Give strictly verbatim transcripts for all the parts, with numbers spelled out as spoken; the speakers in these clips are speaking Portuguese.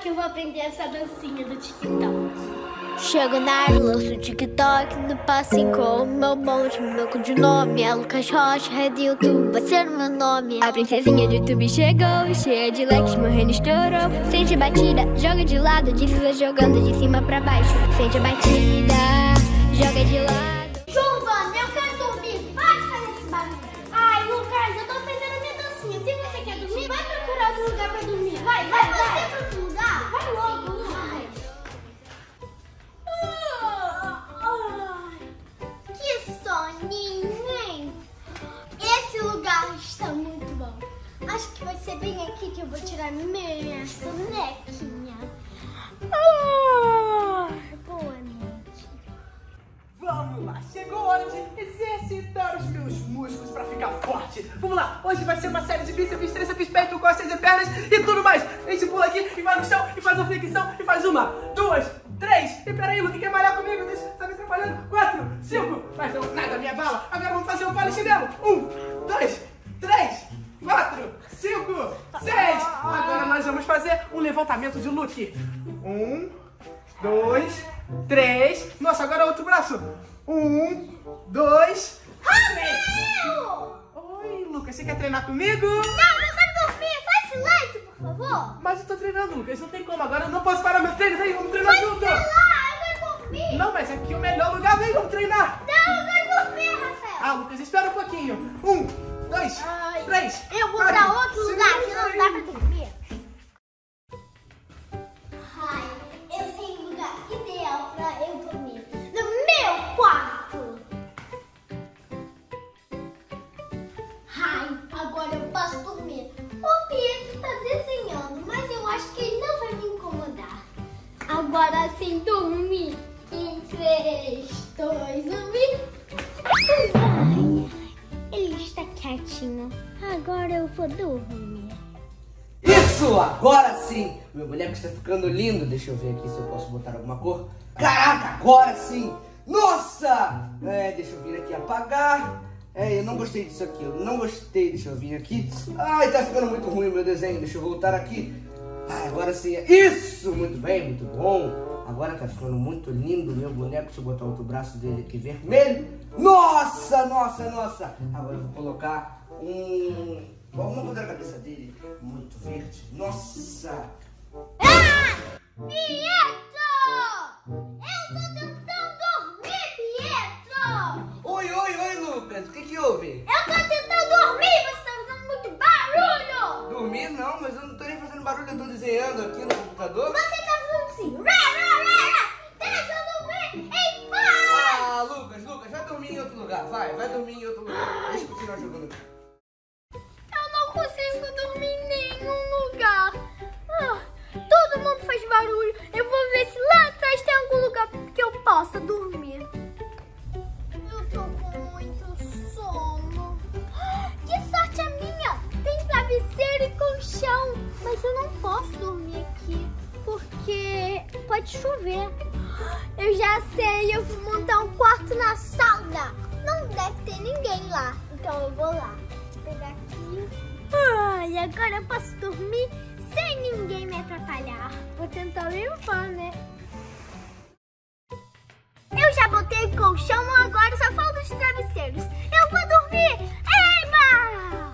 eu vou aprender essa dancinha do TikTok. Chego na área, lanço o TikTok no passinho com o meu bonde, meu codinome é Lucas Rocha, rede YouTube, vai ser o meu nome. A princesinha do YouTube chegou, cheia de likes, meu reino estourou. Sente a batida, joga de lado, desliza jogando de cima pra baixo. Sente a batida, joga de lado. Giovana, eu quero dormir, vai fazer esse barulho. Ai, Lucas, eu tô aprendendo a minha dancinha. Se você quer dormir, vai procurar outro lugar pra dormir. Vai, vai, vai. Vai pra outro lugar? Vai logo, Lucas. Que soninho, hein? Esse lugar está muito bom. Acho que vai ser bem aqui que eu vou tirar minha sonequinha. Ah, boa noite. Vamos lá, chegou a hora de exercitar os meus músculos pra ficar forte. Vamos lá, hoje vai ser uma série de bíceps, tríceps, peito, costas e pernas e tudo mais. A gente pula aqui e vai no chão e faz uma flexão e faz uma, duas, três. E peraí, Luke, quer malhar comigo? Deixa, tá me atrapalhando. Quatro, cinco. Mas não, nada, minha bala. Agora vamos fazer um polichinelo. Um, dois, três, quatro, cinco, seis. Agora nós vamos fazer um levantamento de Luke. Um, dois, três. Nossa, agora outro braço. Um, dois, três. Oi, Lucas, você quer treinar comigo? Não, eu quero dormir. Faz silêncio, por favor. Mas eu tô treinando, Lucas, não tem como. Agora eu não posso parar meu treino. Vem, vamos treinar junto. Vai lá, eu quero dormir. Não, mas aqui é o melhor lugar. Vem, vamos treinar. Não, eu quero dormir, Rafael. Ah, Lucas, espera um pouquinho. Um, dois, Ai, três. Eu vou quatro, pra outro cinco, lugar que não seis. dá pra dormir. Ai, eu sei o lugar ideal pra eu dormir. No meu quarto. Ai, agora eu posso dormir. O Pietro tá desenhando, mas eu acho que ele não vai me incomodar. Agora sim, dormir. Em três, dois, um e... Ai, ele está quietinho. Agora eu vou dormir. Isso! Agora sim! Meu boneco está ficando lindo. Deixa eu ver aqui se eu posso botar alguma cor. Caraca, agora sim! Nossa! É, deixa eu vir aqui apagar. É, eu não gostei disso aqui. Eu não gostei. Deixa eu vir aqui. Ai, tá ficando muito ruim o meu desenho. Deixa eu voltar aqui. Ai, agora sim. Isso! Muito bem, muito bom. Agora tá ficando muito lindo o meu boneco. Deixa eu botar outro braço dele aqui vermelho. Nossa, nossa, nossa! Agora eu vou colocar um... Vamos botar a cabeça dele muito verde. Nossa! Ah! Pietro! Eu tô tentando dormir, Pietro! Oi, oi, oi, Lucas. O que que houve? Eu tô tentando dormir, você tá fazendo muito barulho! Dormir não, mas eu não tô nem fazendo barulho. Eu tô desenhando aqui no computador. Você tá fazendo assim, rá, rá, rá, rá. Deixa eu dormir em paz! Ah, Lucas, Lucas, vai dormir em outro lugar. Vai, vai dormir em outro lugar. Deixa eu continuar jogando aqui. Eu não consigo dormir em nenhum lugar. Ah, todo mundo faz barulho. Eu vou ver se lá atrás tem algum lugar que eu possa dormir. Eu tô com muito sono. Que sorte a minha! Tem travesseiro e colchão. Mas eu não posso dormir aqui porque pode chover. Eu já sei, eu vou montar um quarto na sala. Não deve ter ninguém lá. Então eu vou lá. Vou pegar aqui. Ah, e agora eu posso dormir sem ninguém me atrapalhar. Vou tentar limpar, né? Eu já botei o colchão, agora só falta os travesseiros. Eu vou dormir! Eba!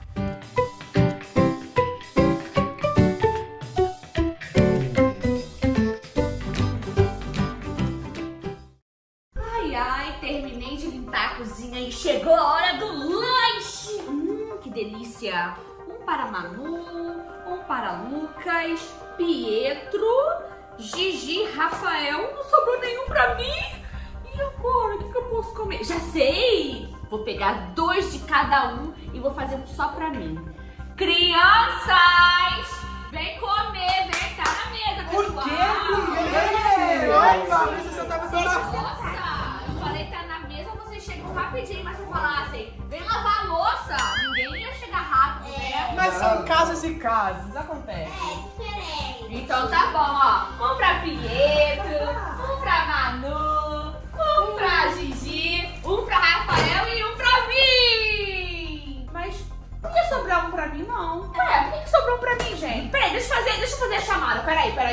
Ai, ai, terminei de limpar a cozinha e chegou a hora do lanche! Hum, que delícia! Um para Manu, um para Lucas, Pietro, Gigi, Rafael. Não sobrou nenhum pra mim. E agora, o que, que eu posso comer? Já sei! Vou pegar dois de cada um e vou fazer um só pra mim. Crianças! Vem comer, vem cá na mesa, Por pessoal! quê? Oi, Fabrício, você tava sentado. Nossa, eu falei tá na mesa, vocês chegam rapidinho, mas se eu falassem, vem lavar a louça, ninguém ia chegar rápido, né? Mas são casos e casos, acontece. É diferente. Então tá bom, ó. Um pra Pietro, um pra Manu, um pra Gigi, um pra Rafael e um pra mim. Mas por que sobrou um pra mim, não? É, por que, que sobrou um pra mim, gente? Peraí, deixa eu fazer, deixa eu fazer a chamada. Peraí, peraí.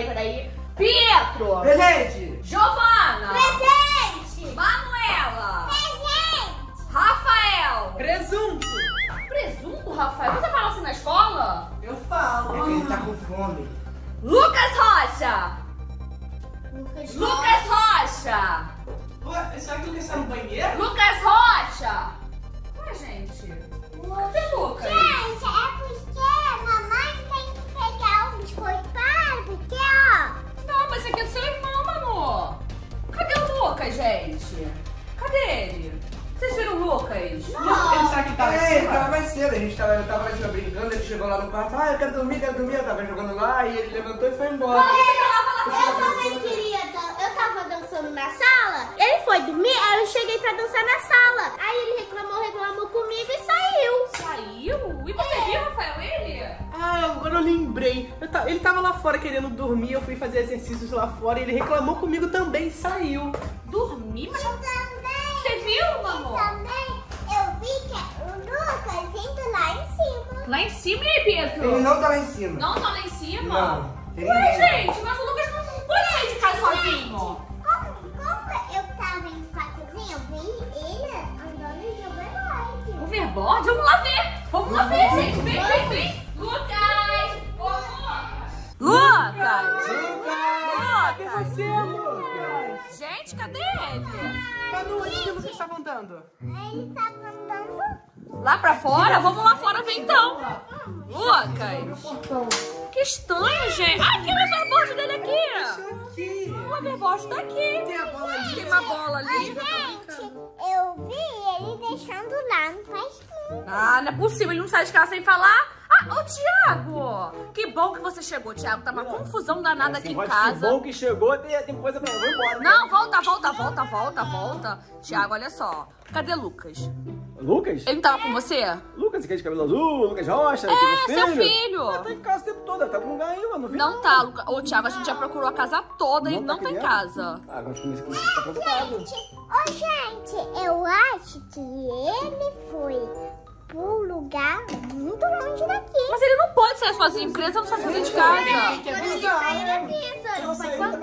peraí, peraí. Pietro! Presente! Giovana! Presente! Manuela! Presente! Rafael! Presunto! Presunto, Rafael? Você fala assim na escola? Eu falo. É que ele tá com fome. Lucas Rocha! Lucas Lucas Rocha! Ué, será que ele está no banheiro? Lucas Rocha! Ué, gente. Cadê Lucas? Gente, é porque mamãe tem que pegar um biscoito para, porque, ó. Não, mas esse aqui é seu irmão, amor. Cadê o Lucas, gente? Cadê ele? Vocês viram o Lucas? Ele será que tá lá em É, ele cima? tava mais cedo, a gente tava, eu tava lá em cima brincando, ele chegou lá no quarto, ah, eu quero dormir, quero dormir, eu tava jogando lá e ele levantou e foi embora. Eu também queria, dan- eu tava dançando na sala, ele foi dormir, aí eu cheguei pra dançar na sala. Aí ele reclamou, reclamou comigo e saiu. Saiu? E você viu, Rafael, ele? Ah, agora eu lembrei. Eu ta- Ele tava lá fora querendo dormir, eu fui fazer exercícios lá fora e ele reclamou comigo também, saiu. Dormir? Mas Também, você viu, amor? também, eu vi que o Lucas indo lá em cima. Lá em cima, e aí, Pietro? Ele não tá lá em cima. Não tá lá em cima? Não. Ele Ué, não. gente, mas o Lucas não pode sair de casa sozinho. Como, como eu tava indo pra cozinha, eu vi ele andando de override. Overboard? Vamos lá ver. Vamos lá ver, gente. Vem, vem, vem. Lucas! Ô, Lucas! Lucas! Lucas! Você, Lucas? Gente, cadê ele? Manu, onde que o Lucas estava andando? Ele tava andando. Lá pra fora? Vamos lá fora ver então. Lucas! Que estranho, gente. Ai, tem o overboard dele aqui. Aqui. O overboard tá aqui. Tem a bola ali. Tem uma bola ali. Gente, eu vi ele deixando lá no pastinho. Ah, não é possível. Ele não sai de casa sem falar. Ah, ô, Thiago. Que bom que você chegou, Thiago. Tá uma confusão danada aqui em Que casa. bom que chegou, tem, tem coisa pra eu vou embora. Não, volta, volta, volta, volta, volta. Thiago, olha só. Cadê Lucas? Lucas? Ele não tava com você? Lucas, aquele de cabelo azul, Lucas Rocha, É, aquele seu filho. filho. Tá em casa o tempo todo, tá com lugar aí, mano. Viu? Não tá, Lucas. Ô, Thiago, a gente já procurou a casa toda e não tá em querendo? casa. Ah, agora com isso que você tá preocupado. Gente, ô gente, eu acho que ele foi pro lugar muito longe daqui. Mas ele não pode sair sozinho, criança não sai sozinho de casa. Quando ele sai, ele avisa. Ele foi com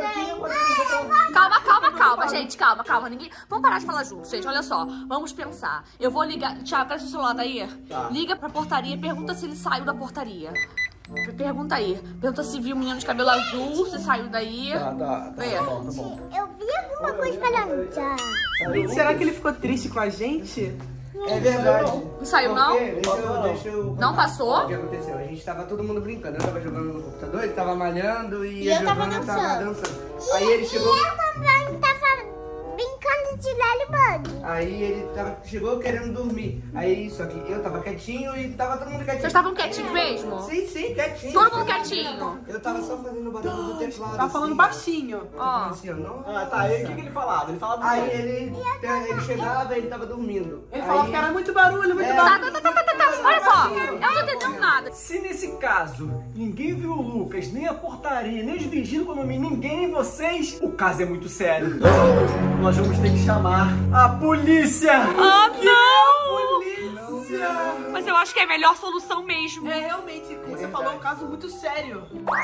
alguém. Calma, calma, calma, gente, calma, calma. Ninguém... Vamos parar de falar juntos, gente, olha só. Vamos pensar. Eu vou ligar... Thiago, cadê seu celular daí? Tá. Liga pra portaria e pergunta se ele saiu da portaria. Pergunta aí. Pergunta se viu o menino de cabelo azul, se saiu daí. Tá, tá, tá, Vê. tá bom, tá bom. Eu vi alguma coisa falando tchau. Gente, será que ele ficou triste com a gente? É verdade. Não saiu, não? Porque, Deixa eu, deixa eu Não passou? O que aconteceu? A gente tava todo mundo brincando. Eu tava jogando no computador, ele tava malhando e, E a eu tava Giovana tava dançando. dançando. Aí ele chegou. E eu também tava brincando de Ladybug. Aí ele tava, chegou querendo dormir. Aí, só que eu tava quietinho e tava todo mundo quietinho. Vocês estavam quietinhos mesmo? Sim, sim, quietinho. Todo mundo quietinho. Eu tava só fazendo o barulho do teclado. Tava falando assim. baixinho. Tava falando Ó. assim, ó, nossa. Ah, tá, aí o que, que ele falava? Ele falava Aí do quê? ele, ele chegava e ele tava dormindo. Ele Aí- falou que era muito barulho, muito É. Tá, barulho. tá, tá, tá, tá, tá. Olha só, eu não tô entendendo nada. Se nesse caso ninguém viu o Lucas, nem a portaria, nem os vigios do condomínio, ninguém, nem vocês, o caso é muito sério. Nós vamos ter que chamar a polícia! Ah, não! Polícia! Mas eu acho que é a melhor solução mesmo. É, realmente, como você falou, é um caso muito sério.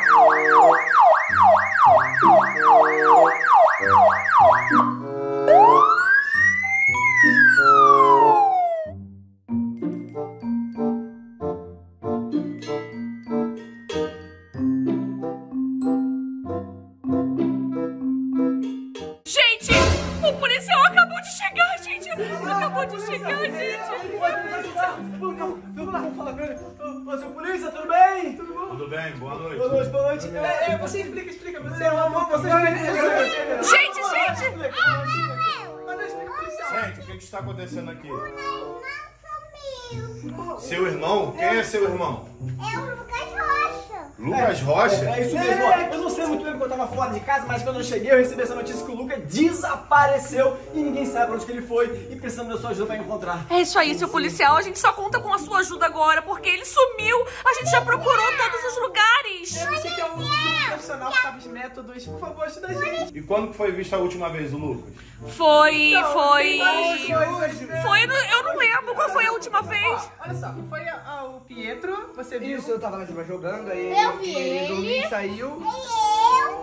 Gente, o policial acabou de chegar, gente. Acabou de chegar, gente. Vamos lá, vamos falar com ele. Ô, seu polícia, tudo bem? Tudo bom? Tudo bem? Boa noite. Boa noite, boa noite. É, é, você explica, explica. Você é Não, uma não, você explica. Gente, gente. Mas não explica, policial. Gente, o que, que está acontecendo aqui? O irmão sumiu. Seu irmão? Quem é seu irmão? É o Lucas Rocha. Lucas Rocha? É isso mesmo, ó. Eu não sei muito bem porque eu tava fora de casa, mas quando eu cheguei eu recebi essa notícia que o Lucas desapareceu e ninguém sabe pra onde que ele foi e precisamos da sua ajuda pra encontrar. É isso aí, seu policial. A gente só conta com a sua ajuda agora, porque ele sumiu. A gente já procurou todos os lugares. É, você que é um profissional que sabe os métodos, por favor, ajuda a gente. E quando que foi visto a última vez o Lucas? Foi, foi... Hoje, hoje. Foi, no- eu não lembro qual foi a última vez. Olha só, foi a- a- o Pietro, você viu? Isso, eu tava lá em cima jogando, aí Eu vi ele, ele. dormiu e saiu. E eu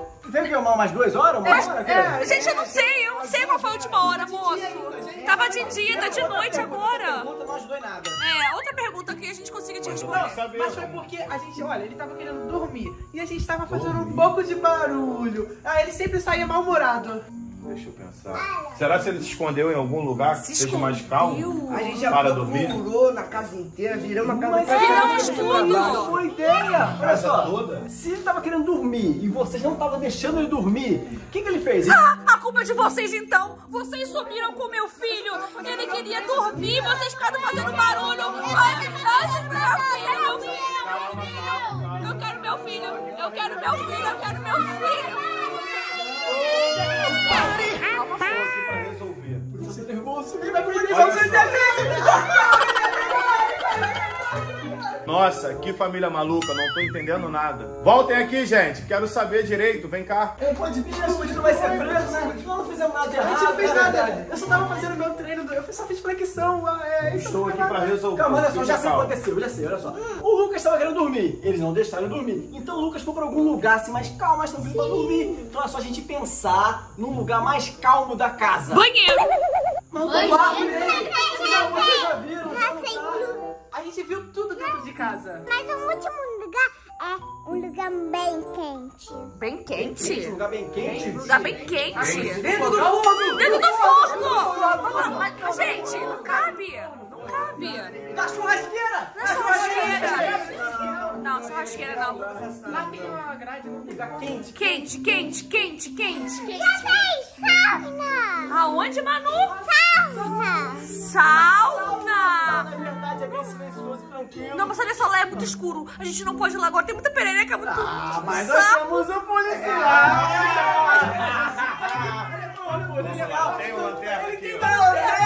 Foi ver umas duas horas? Uma hora? É, gente, eu não sei, eu não sei qual foi a última hora, moço. Tava de dia, tá de noite agora. Não ajudou em nada. É, outra pergunta que a gente consiga te responder. Não, mas foi porque a gente, olha, ele tava querendo dormir e a gente tava fazendo um pouco de barulho. Ah, ele sempre saía mal-humorado. Deixa eu pensar. Será que ele se escondeu em algum lugar que seja mais calmo? A gente já Para dormir? procurou na casa inteira, viramos a casa Mas inteira. viramos tudo! Boa ideia! Olha Casa só, toda? se ele tava querendo dormir e vocês não estavam deixando ele dormir, o que, que ele fez? Ah, a culpa é de vocês então! Vocês sumiram com meu filho! Ele queria dormir, vocês ficaram fazendo barulho! Ai, me dá meu filho! Eu quero meu filho! Eu quero meu filho! Eu quero meu filho! Calma só aqui pra resolver. Você nervoso, ele vai poder Olha você Nossa, que família maluca, não tô entendendo nada. Voltem aqui, gente, quero saber direito, vem cá. Ele pode vir, né? Ele não vai ser preso, né? Nós não fizemos nada de errado. A gente não fez é nada. verdade. Eu só tava fazendo meu treino, eu só fiz flexão. É, isso Estou não aqui foi pra nada. resolver. Calma, olha só, já sei o que Calma. aconteceu, já sei, olha só. O Lucas estava querendo dormir, eles não deixaram ele dormir. Então o Lucas foi pra algum lugar assim mais calmo, mais tranquilo pra dormir. Então é só a gente pensar num lugar mais calmo da casa. Banheiro! Mas não lá, né? Vocês já viram? Já não tá? A gente viu tudo dentro de casa. Mas o último lugar é um lugar bem quente. Bem Um quente? lugar bem quente? Um lugar bem quente! Dentro do forno. Dentro do forno! Mas, mas, gente, não cabe! Não cabe! Da churrasqueira! Na churrasqueira! Não, churrasqueira não. Lá tem uma grade, não tem. Lugar quente. Quente, quente, quente, quente! Já fez sauna! Aonde, Manu? Sauna! Sauna! Na verdade é bem silencioso e tranquilo. Não, mas olha só, lá é muito escuro. A gente não pode ir lá agora, tem muita perereca, muito... Ah, mas nós sapo. temos um policial! Olha o policial! Tem uma lanterna aqui, ó.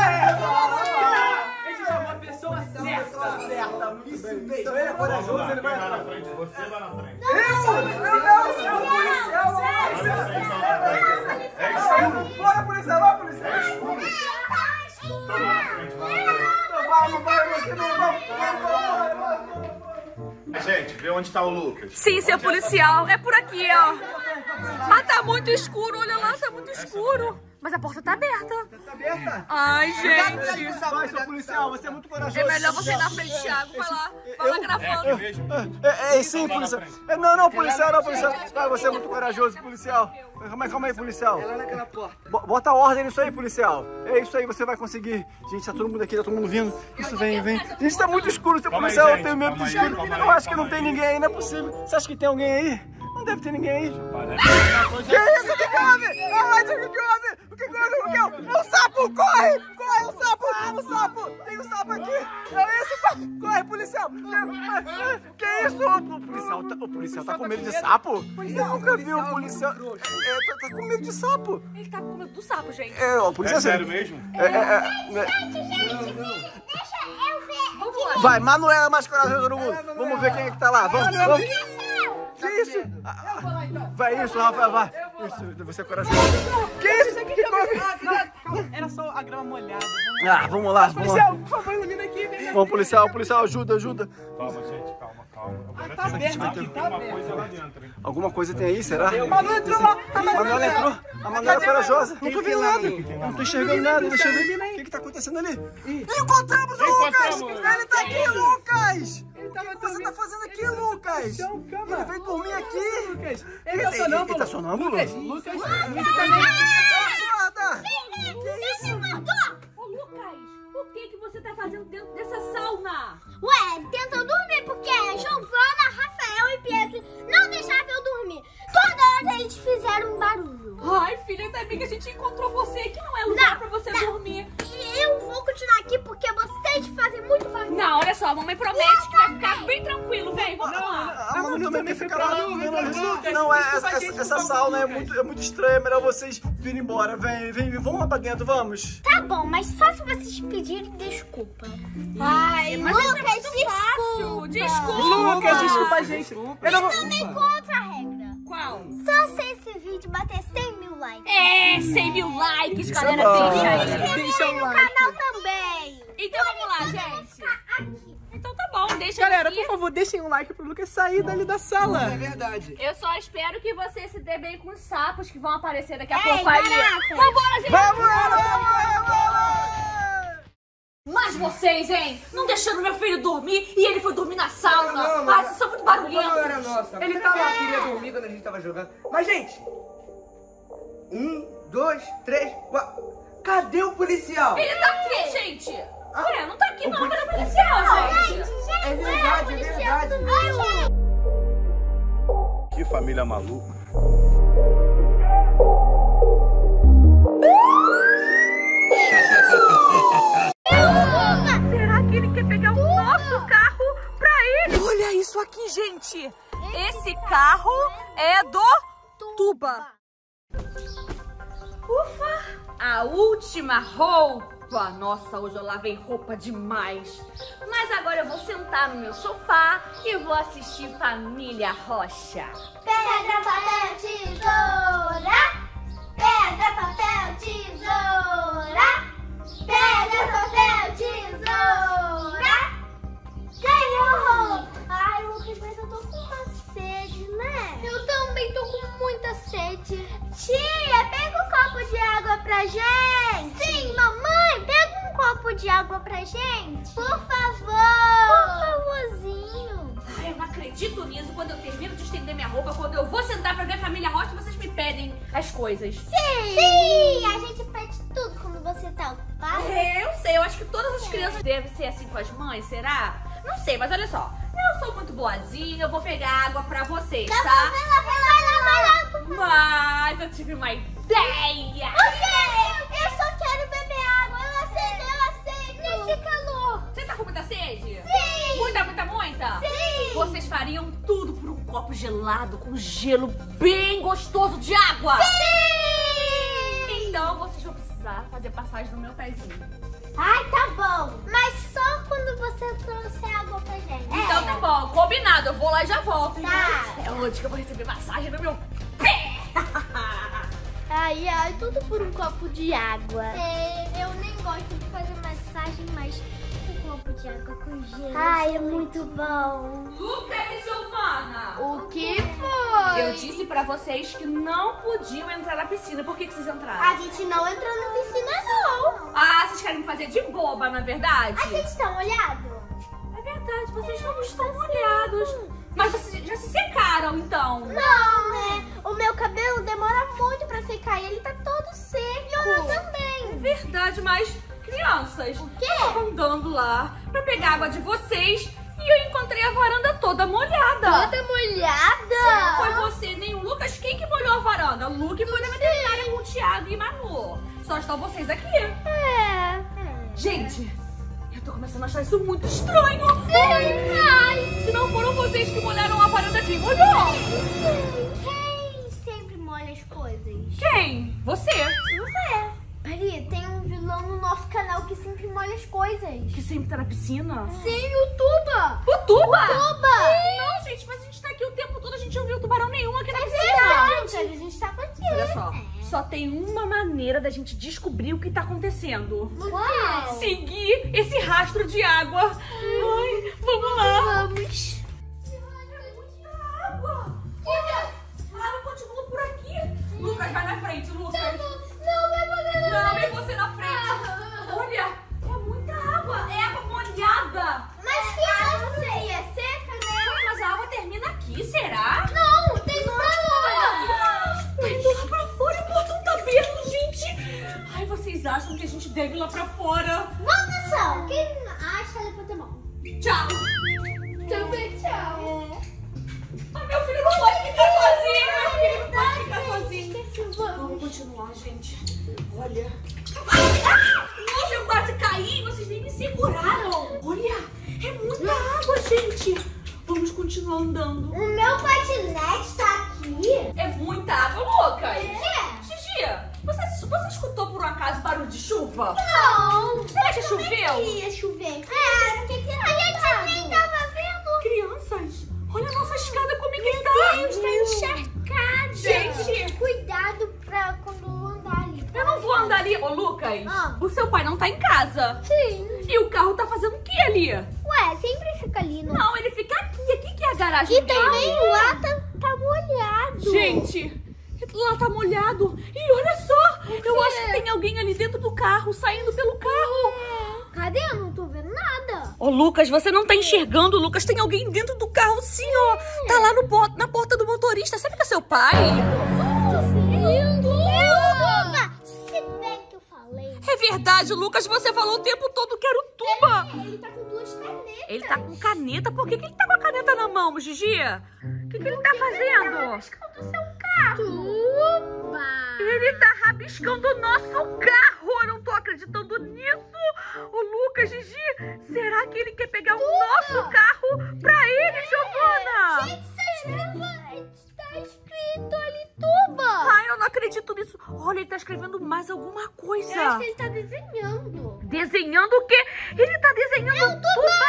A gente chamou a pessoa certa. Certa, isso mesmo. Então ele é corajoso, Vamos lá, ele quem vai vai na atrás. frente? Você vai na frente. Eu? Eu não, você é o policial! Olha vocês vão na frente. É escuro. Bora, policial, vai, policial! Então vai na frente, vai na frente. Não vai, não vai, você não vai! Vai, vai, vai! Gente, vê onde tá o Lucas. Sim, seu policial, é por aqui, ó. Mas tá muito escuro, olha lá, tá muito escuro. Mas a porta tá aberta. Tá aberta? Ai, gente. Vai, seu policial, você é muito corajoso. É melhor você ir na frente, Thiago. Vai lá, vai lá É gravando. aqui mesmo? É, é sim, policial. É, não, não, policial, não, policial. Vai, você é muito corajoso, policial. Calma aí, calma aí, policial. Lá naquela porta. Bo- Bota ordem nisso aí, policial. É isso aí, você vai conseguir. Gente, tá todo mundo aqui, tá todo mundo vindo. Isso, vem, vem. Gente, tá muito escuro, seu Calma aí, policial. Eu gente, tenho medo de calma aí, escuro. calma aí, Eu acho que calma não tem aí. ninguém aí, não é possível. Você acha que tem alguém aí? Não deve ter ninguém aí. Parece Que isso? O que que houve? Aonde? O que que houve? O que que houve? O que houve? É um sapo! Corre! Corre, um sapo! Um sapo! Tem um sapo aqui! É isso? pá? Corre, policial! Que, que isso? O policial tá, o policial tá com medo de sapo? Eu nunca vi um policial... É, tá, tá com medo de sapo. Ele tá com medo do sapo, gente. É, o policial... É sério mesmo? É, é, é, é. Deixa eu ver. Vamos lá. Vai, Manuela é mais corajosa do mundo. Vamos ver quem é que tá lá. Vamos, vamos. Que isso? Eu vou lá então. Vai isso, Rafael, vai. Isso, você é corajoso. Que isso? Que coisa? Era só a grama molhada. Ah, vamos lá, vamos lá. Policial, por favor, ilumina aqui. Vem. Vamos, policial, policial, ajuda, ajuda. Calma, gente, calma, calma. Agora tá tem- aberto Ah, aqui, tem tá uma aberto. coisa lá dentro, hein? Alguma coisa tem aí, será? Manu entrou lá. A Manuela entrou. A Manuela é corajosa. Não tô vendo nada. Eu não tô enxergando nada. Deixa eu ver. O que que tá acontecendo ali? Encontramos o Lucas! Encontramos. Ele tá aqui, Lucas! Ele O tava que que você dormindo. tá fazendo aqui, Lucas? chão, cama. Ele veio dormir aqui. Lucas, ele Ele- tá sonâmbulo. ele tá sonâmbulo? Lucas, Lucas, ele também. Nada! Ô, Lucas, o que que você tá fazendo dentro dessa sauna? Ué, tenta dormir porque Giovana, Rafael e Pedro não deixavam eu dormir. Toda hora eles fizeram um barulho. Ai, filha, ainda bem que a gente encontrou você aqui, não é lugar Não, pra você não. dormir. E eu vou continuar aqui porque vocês fazem muito barulho. Não, olha só, a mamãe promete que vai ficar bem tranquilo, vem, vamos lá. A Manu também foi fica pra lá. dormir, Lucas. Não, é, Desculpa, essa, gente, essa por favor, sauna é Lucas. muito, é muito estranha. É melhor vocês virem embora. Vem, vem, vamos lá pra dentro, vamos. Tá bom, mas só se vocês pedirem desculpa. Ai, Mas Lucas, isso é muito fácil, desculpa. desculpa. Lucas, desculpa a gente. Eu não vou... Também contra a regra. Qual? Só se esse vídeo bater cem mil likes. É, cem mil likes, galera, bom. deixa aí. Deixa Inscreve o no like. canal também. Então vamos lá, gente. Aqui. Então tá bom. Não deixa Galera, de ir. por favor, deixem um like pro Lucas sair dali da sala. É verdade. Eu só espero que você se dê bem com os sapos que vão aparecer daqui a Ei, pouco aí. barata. Vambora, gente! Vamos, ela, vamos, vamos! Mas vocês, hein? Não deixando meu filho dormir e ele foi dormir na sauna. Não, não, Ah, mas- vocês são muito Não era barulhentos. nossa. Ele Ele tava- tava queria dormir quando a gente tava jogando. Mas, gente, um, dois, três, quatro. Cadê o policial? Ele tá aqui, gente. Ué, não tá aqui não, mas é policial, gente. É verdade, é verdade. Que família maluca. Será que ele quer pegar o nosso carro pra ele? Olha isso aqui, gente. Esse carro é do Tuba. Ufa! A última roupa. Nossa, hoje eu lavei roupa demais. Mas agora eu vou sentar no meu sofá e vou assistir Família Rocha. Pedra, papel, tesoura. Pedra, papel, tesoura. Pedra, papel, tesoura. Ganhou! Ai, Lucas, mas eu tô com uma sede, né? Eu também tô com muita sede. Tia, pega um copo de água pra gente. Sim, mamãe, pega um copo de água pra gente. Por favor. Por favorzinho. Ai, eu não acredito nisso. Quando eu termino de estender minha roupa, quando eu vou sentar pra ver Família Rocha, vocês me pedem as coisas. Sim. Sim, a gente pede tudo quando você tá ocupada. É, eu sei. Eu acho que todas as crianças devem ser assim com as mães, será? Não sei, mas olha só. Eu sou muito boazinha, eu vou pegar água pra vocês, tá? Vai lá, vai lá, vai lá. Mas eu tive uma ideia. Ok, eu só quero beber água. Eu aceito, eu aceito. Nesse calor. Você tá com muita sede? Sim. Muita, muita, muita? Sim. Vocês fariam tudo por um copo gelado com gelo bem gostoso de água? Sim. Então vocês vão precisar fazer passagem no meu pezinho. Ai, tá bom. Mas só quando você trouxe água pra gente. Então tá bom, combinado. Eu vou lá e já volto. Tá. É hoje que eu vou receber massagem no meu pé. Ai, ai, tudo por um copo de água. É, eu nem gosto de fazer massagem, mas um copo de água com gelo. Ai, é muito bom. Lucas e Giovana. O que foi? Eu disse pra vocês que não podiam entrar na piscina. Por que, que vocês entraram? A gente não entrou na piscina, não. Ah, vocês querem me fazer de boba, não é verdade? A gente tá molhado? É verdade, vocês não estão molhados. Mas vocês já se secaram, então. Não, né? O meu cabelo demora muito pra secar e ele tá todo seco. E o meu É também. verdade, mas crianças, O quê? eu tava andando lá pra pegar água de vocês e eu encontrei a varanda toda molhada. Toda molhada? Foi você, nem o Lucas. Quem que molhou a varanda? O Luke foi na veterinária com o Thiago e Manu. Só estão vocês aqui. É. Gente, eu tô começando a achar isso muito estranho. Ai, se não foram vocês que molharam a varanda, quem molhou? Quem sempre molha as coisas? Quem? Você. Você. Peraí, tem um vilão no nosso canal que sempre molha as coisas. Que sempre tá na piscina? Sim, o Tuba. O Tuba? Tuba! Não, gente, mas a gente tá aqui o tempo todo, a gente não viu tubarão nenhum aqui na É piscina. verdade, a gente tava aqui. Olha só, só tem uma maneira da gente descobrir o que tá acontecendo. Uau! Seguir esse rastro de água. Ai, vamos lá. Vamos. É muita água. Olha, a água continua por aqui. Lucas, vai na frente, Lucas. Não, vai poder. Não, vem você na frente. Olha, é muita água. É água molhada. Mas que água seria? Seca, né? Ué, mas a água termina aqui, será? Não, tem pra fora. Tá indo lá pra fora e o portão tá aberto, gente. Ai, vocês acham que a gente deve ir lá pra fora? Vamos, pessoal. Quem acha, levanta a mão. Tchau. Também tchau. Ai, meu filho não pode ficar sozinho. Meu filho não pode ficar sozinho. Esqueci, Vamos vamos. continuar, gente. Olha. Ah! Nossa, eu quase caí. Vocês nem me seguraram. Olha, é muita água, gente. Vamos continuar andando. O meu patinete tá aqui. É muita água, Lucas. É. Gigi, você, você escutou por um acaso barulho de chuva? Não. Será que choveu? Ia chover. É, porque que a gente nem tava vendo. Crianças, olha a nossa escada como é que tá. Deus, tá encharcada. Gente. Cuidado pra quando andar ali. Eu não vou andar ali. Ô, Lucas, Ah. o seu pai não tá em casa. Sim. E o carro tá fazendo o que ali? Ué, sempre fica fica ali. No... Não, ele fica aqui. Aqui que é a garagem E dele. também lá tá, tá molhado. Gente, lá tá molhado. E olha só, eu acho que tem alguém ali dentro do carro, saindo pelo carro. Cadê? Eu não tô vendo nada. Ô, Lucas, você não tá enxergando, Lucas. Tem alguém dentro do carro, sim, ó. Tá lá no, po- na porta do motorista. Sabe que é seu pai? Lindo. Tuba, se bem que eu falei. É verdade, Lucas. Você falou o tempo todo que era o Tuba. Ele tá com duas canetas. Ele tá com caneta. Por que, que ele tá com a caneta na mão, Gigi? O que, que ele tá fazendo? do seu carro. Tuba. Ele tá rabiscando o nosso carro. Eu não tô acreditando nisso. Ô, Lucas, Gigi, será que ele quer pegar o nosso carro pra ele, Giovana? Gente, tá escrito ali Tuba. Ai, eu não acredito nisso. Olha, ele tá escrevendo mais alguma coisa. Eu acho que ele tá desenhando. Desenhando o quê? Ele tá desenhando É um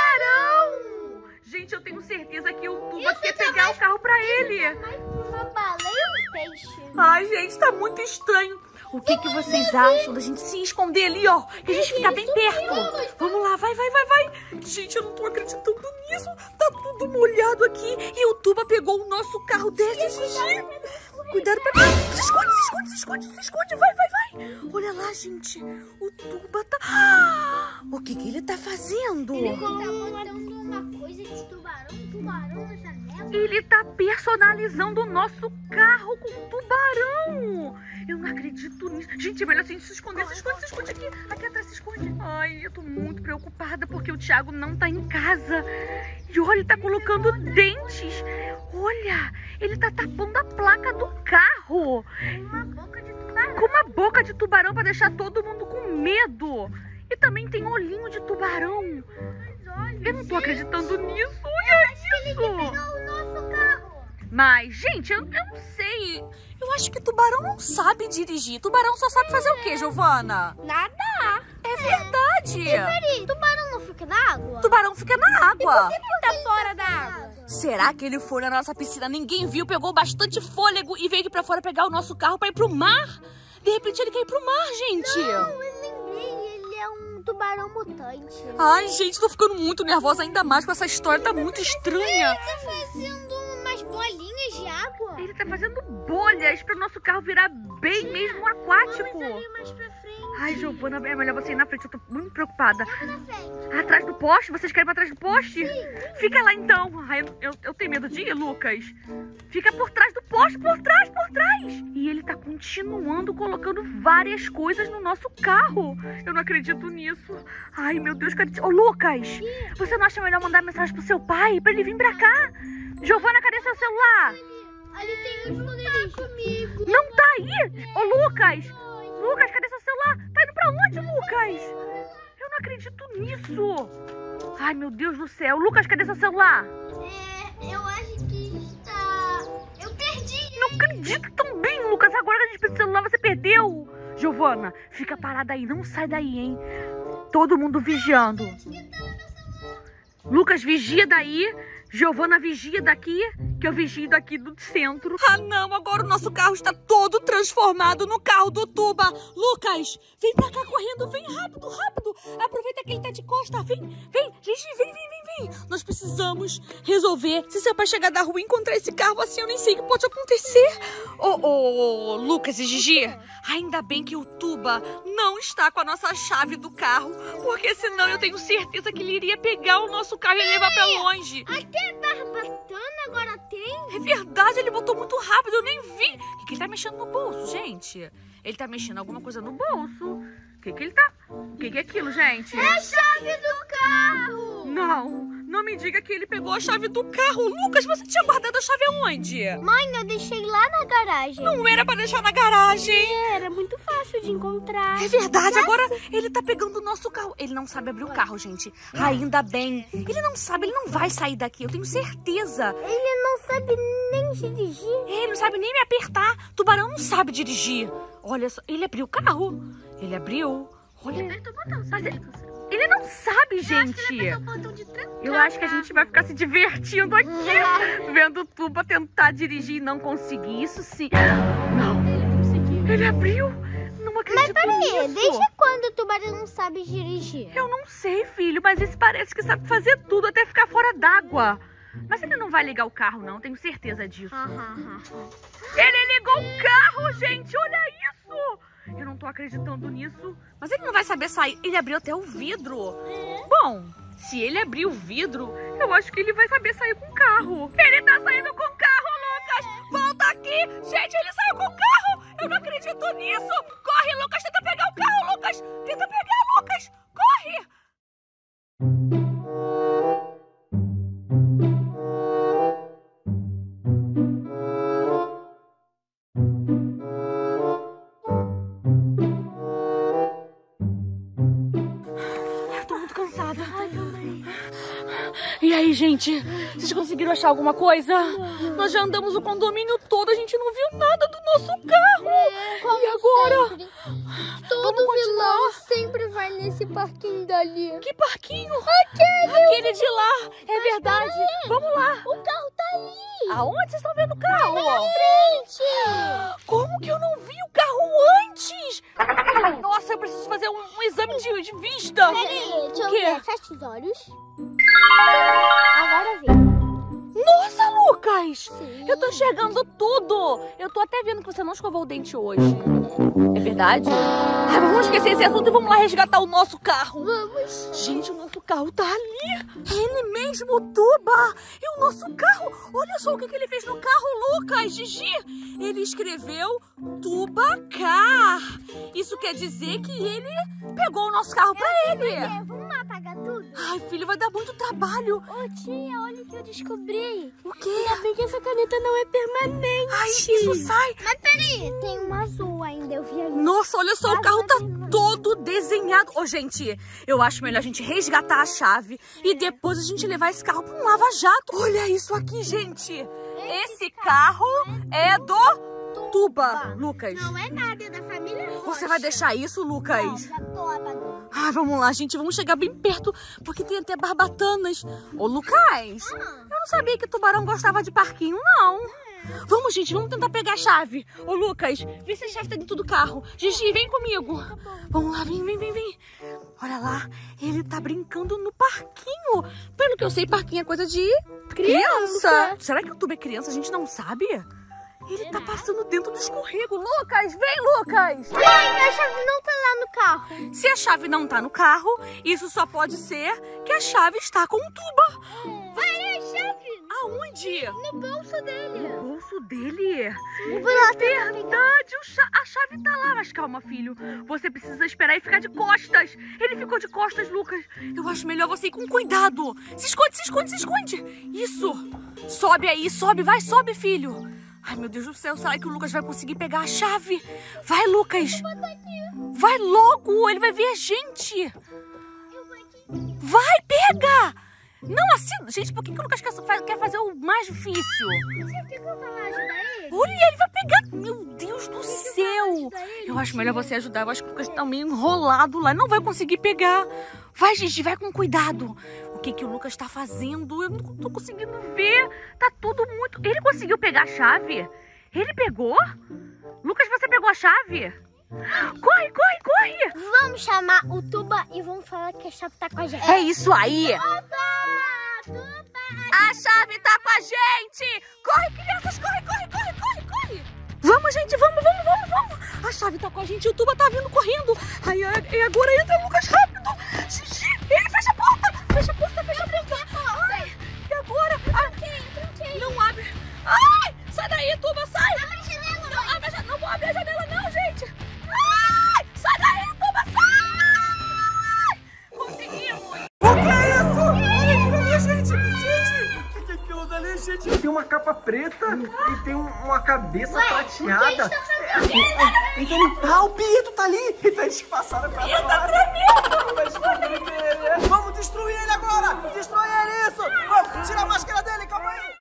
tubarão. Gente, eu tenho certeza que o Tuba Isso quer tá pegar mais- o carro pra ele. Mas uma baleia ou um peixe? Ai, gente, tá muito estranho. O que, que vocês acham da gente se esconder ali, ó? Que a gente fica bem perto. Vamos lá, vai, vai, vai, vai. Gente, eu não tô acreditando nisso. Tá tudo molhado aqui. E o Tuba pegou o nosso carro. Desce, Gigi. Cuidado pra... Se esconde, se esconde, se esconde, se esconde. Vai, vai, vai. Olha lá, gente. O Tuba tá... Ah, o que que ele tá fazendo? Ele tá botando uma coisa de tubarão, um tubarão na janela. Ele tá personalizando o nosso carro com tubarão. Eu não acredito nisso. Gente, é melhor assim se esconder. Se esconde, se esconde aqui. Aqui atrás se esconde. Ai, eu tô muito preocupada porque o Thiago não tá em casa. E olha, ele tá colocando dentes. Olha, ele tá tapando a placa do carro. Uma boca de tubarão. Com uma boca de tubarão pra deixar todo mundo com medo. E também tem olhinho de tubarão. Eu não tô acreditando nisso. Olha isso. O nosso carro. Mas, gente, eu, eu não sei. Eu acho que tubarão não sabe dirigir. Tubarão só sabe fazer o quê, Giovana? Nadar. É verdade. Peraí, tubarão não fica na água? Tubarão fica na água. Ele tá fora da água. Será que ele foi na nossa piscina? Ninguém viu, pegou bastante fôlego e veio aqui pra fora pegar o nosso carro pra ir pro mar? De repente ele quer ir pro mar, gente. Não, eu lembrei, ele é um tubarão mutante. Ai, gente, tô ficando muito nervosa ainda mais com essa história. Tá muito estranha. Ele tá fazendo umas bolinhas de água. Ele tá fazendo bolhas pro nosso carro virar bem mesmo aquático. Vamos ali mais pra frente. Ai, Giovana, é melhor você ir na frente. Eu tô muito preocupada. Na frente. Atrás do poste? Vocês querem ir pra trás do poste? Fica lá então. Ai, eu, eu, eu tenho medo de ir, Lucas. Fica por trás do poste, por trás, por trás. E ele tá continuando colocando várias coisas no nosso carro. Eu não acredito nisso. Ai, meu Deus, cadê... Ô, Lucas, você não acha melhor mandar mensagem pro seu pai pra ele vir pra cá? Giovana, cadê seu celular? Ali tem um esconderijo comigo. Não tá aí? Ô, Lucas! Lucas, cadê seu celular? Tá indo pra onde, Lucas? Eu não acredito nisso. Ai, meu Deus do céu. Lucas, cadê seu celular? É, eu acho que está... Eu perdi. Não acredito também, Lucas. Agora que a gente precisa do celular, você perdeu. Giovana, fica parada aí. Não sai daí, hein? Todo mundo vigiando. Lucas, vigia daí. Giovana, vigia daqui, que eu vigio daqui do centro. Ah, não, agora o nosso carro está todo transformado no carro do Tuba. Lucas, vem pra cá correndo, vem rápido, rápido. Aproveita que ele tá de costa, vem, vem, Gigi, vem, vem, vem, vem. Nós precisamos resolver. Se seu pai chegar da rua e encontrar esse carro assim, eu nem sei o que pode acontecer. Ô, ô, Lucas e Gigi, ainda bem que o Tuba não está com a nossa chave do carro, porque senão eu tenho certeza que ele iria pegar o nosso carro e levar pra longe. Até barbatana agora tem. É verdade, ele botou muito rápido, eu nem vi. O que, que ele tá mexendo no bolso, gente? Ele tá mexendo alguma coisa no bolso. O que que ele tá... O que que é aquilo, gente? É a chave do carro. Não, não me diga que ele pegou a chave do carro. Lucas, você tinha guardado a chave aonde? Mãe, eu deixei lá na garagem. Não era pra deixar na garagem. Era muito fácil de encontrar. É verdade, agora ele tá pegando o nosso carro. Ele não sabe abrir o carro, gente. Ainda bem. Ele não sabe, ele não vai sair daqui, eu tenho certeza. Ele não sabe nem dirigir. Ele não sabe nem me apertar. Tubarão não sabe dirigir. Olha só, ele abriu o carro. Ele abriu. Olha, mas ele, ele não sabe, gente. Eu acho que a gente vai ficar se divertindo aqui, vendo o Tuba tentar dirigir e não conseguir. Isso sim. Não. Ele abriu. Não acredito Peraí, isso? desde quando o tubarão não sabe dirigir? Eu não sei, filho, mas esse parece que sabe fazer tudo, até ficar fora d'água. Mas ele não vai ligar o carro, não, tenho certeza disso. Ele ligou o carro, gente, olha isso! Eu não tô acreditando nisso. Mas ele não vai saber sair. Ele abriu até o vidro. Bom, se ele abrir o vidro, eu acho que ele vai saber sair com o carro. Ele tá saindo com o carro, Lucas! Volta aqui! Gente, ele saiu com o carro! Eu não acredito nisso! Corre, Lucas! Tenta pegar o carro, Lucas! Tenta pegar, Lucas! Corre! E aí, gente? Vocês conseguiram achar alguma coisa? Nós já andamos o condomínio todo, a gente não viu nada do nosso carro. É, e agora? Sempre. Todo vilão sempre vai nesse parquinho dali. Que parquinho? Aquele! Aquele de lá, é verdade. Vamos lá. O carro tá ali. Aonde vocês estão vendo o carro? Na frente. Como que eu não vi o carro antes? Nossa, eu preciso fazer um, um exame de, de vista. Peraí, deixa eu O quê? ver. Fecha os olhos. Agora vem. Nossa, Lucas! Sim. Eu tô enxergando tudo! Eu tô até vendo que você não escovou o dente hoje. É verdade? Ai, vamos esquecer esse assunto e vamos lá resgatar o nosso carro. Vamos. Gente, o nosso carro tá ali. Ele mesmo, o Tuba. E o nosso carro. Olha só o que, que ele fez no carro, Lucas, Gigi. Ele escreveu Tuba Car. Isso quer dizer que ele pegou o nosso carro pra ele. É, vamos lá apagar tudo? Ai, filho, vai dar muito trabalho. Ô tia, olha o que eu descobri. O quê? Ainda bem que essa caneta não é permanente. Ai, isso sai. Mas peraí, tem uma azul ainda, eu vi ali. Nossa, olha só, o carro tá todo desenhado. Ô, gente, eu acho melhor a gente resgatar a chave e depois a gente levar esse carro pra um lava-jato. Olha isso aqui, gente. Esse carro é do Tuba, Lucas. Não é nada, é da família Rocha. Você vai deixar isso, Lucas? Não, já tô apagando. Ah, vamos lá, gente. Vamos chegar bem perto, porque tem até barbatanas. Ô, Lucas, eu não sabia que tubarão gostava de parquinho, não. Vamos, gente, vamos tentar pegar a chave. Ô, Lucas, vê se a chave tá dentro do carro. Gigi, vem comigo. Vamos lá, vem, vem, vem, vem. Olha lá, ele tá brincando no parquinho. Pelo que eu sei, parquinho é coisa de criança. Criança. Será que o tubo é criança? A gente não sabe. Ele tá passando dentro do escorrego. Lucas, vem, Lucas. Mãe, a chave não tá lá no carro. Se a chave não tá no carro, isso só pode ser que a chave está com o Tuba. Vai, a chave. Aonde? No bolso dele. No bolso dele? Eu vou lá É verdade, o cha- a chave tá lá. Mas calma, filho. Você precisa esperar e ficar de costas. Ele ficou de costas, Lucas. Eu acho melhor você ir com cuidado. Se esconde, se esconde, se esconde. Isso. Sobe aí, sobe. Vai, sobe, filho. Ai, meu Deus do céu. Será que o Lucas vai conseguir pegar a chave? Vai, Lucas. Vai logo. Ele vai ver a gente. Vai, pega. Não assim. Gente, por que, que o Lucas quer, quer fazer o mais difícil? Você quer que eu vá lá ajudar ele? Olha, ele vai pegar. Meu Deus do céu. Eu acho melhor você ajudar. Eu acho que o Lucas tá meio enrolado lá. Não vai conseguir pegar. Vai, Gigi, vai com cuidado. O que que o Lucas tá fazendo? Eu não tô conseguindo ver. Tá tudo muito... Ele conseguiu pegar a chave? Ele pegou? Lucas, você pegou a chave? Corre, corre, corre. Vamos chamar o Tuba e vamos falar que a chave tá com a gente. É isso aí. Tuba! Tuba! A chave tá com a gente. Corre, crianças, corre, corre, corre, corre, corre. Vamos, gente, vamos, vamos, vamos, vamos. A chave tá com a gente e o Tuba tá vindo correndo. Ai, ai, e agora entra, Lucas, rápido. Gigi, ele fecha a porta. Fecha a porta, fecha a porta. Ai, e agora? Ai, não abre. Ai, sai daí, Tuba, sai. Abre a janela, Não, abre a janela, não vou abrir a janela não, gente. Ai, sai daí, Tuba, sai. Conseguimos. O que é isso? Olha aquilo ali, gente! Gente! O que que é aquilo dali, gente? Tem uma capa preta e tem um- uma cabeça prateada. o que eles É, então ele... Ah, o Pietro tá ali! Então eles passaram pra trás. Vai descobrir quem ele é. Vamos destruir ele agora! Destrói ele, isso! Vamos, tira a máscara dele, calma aí!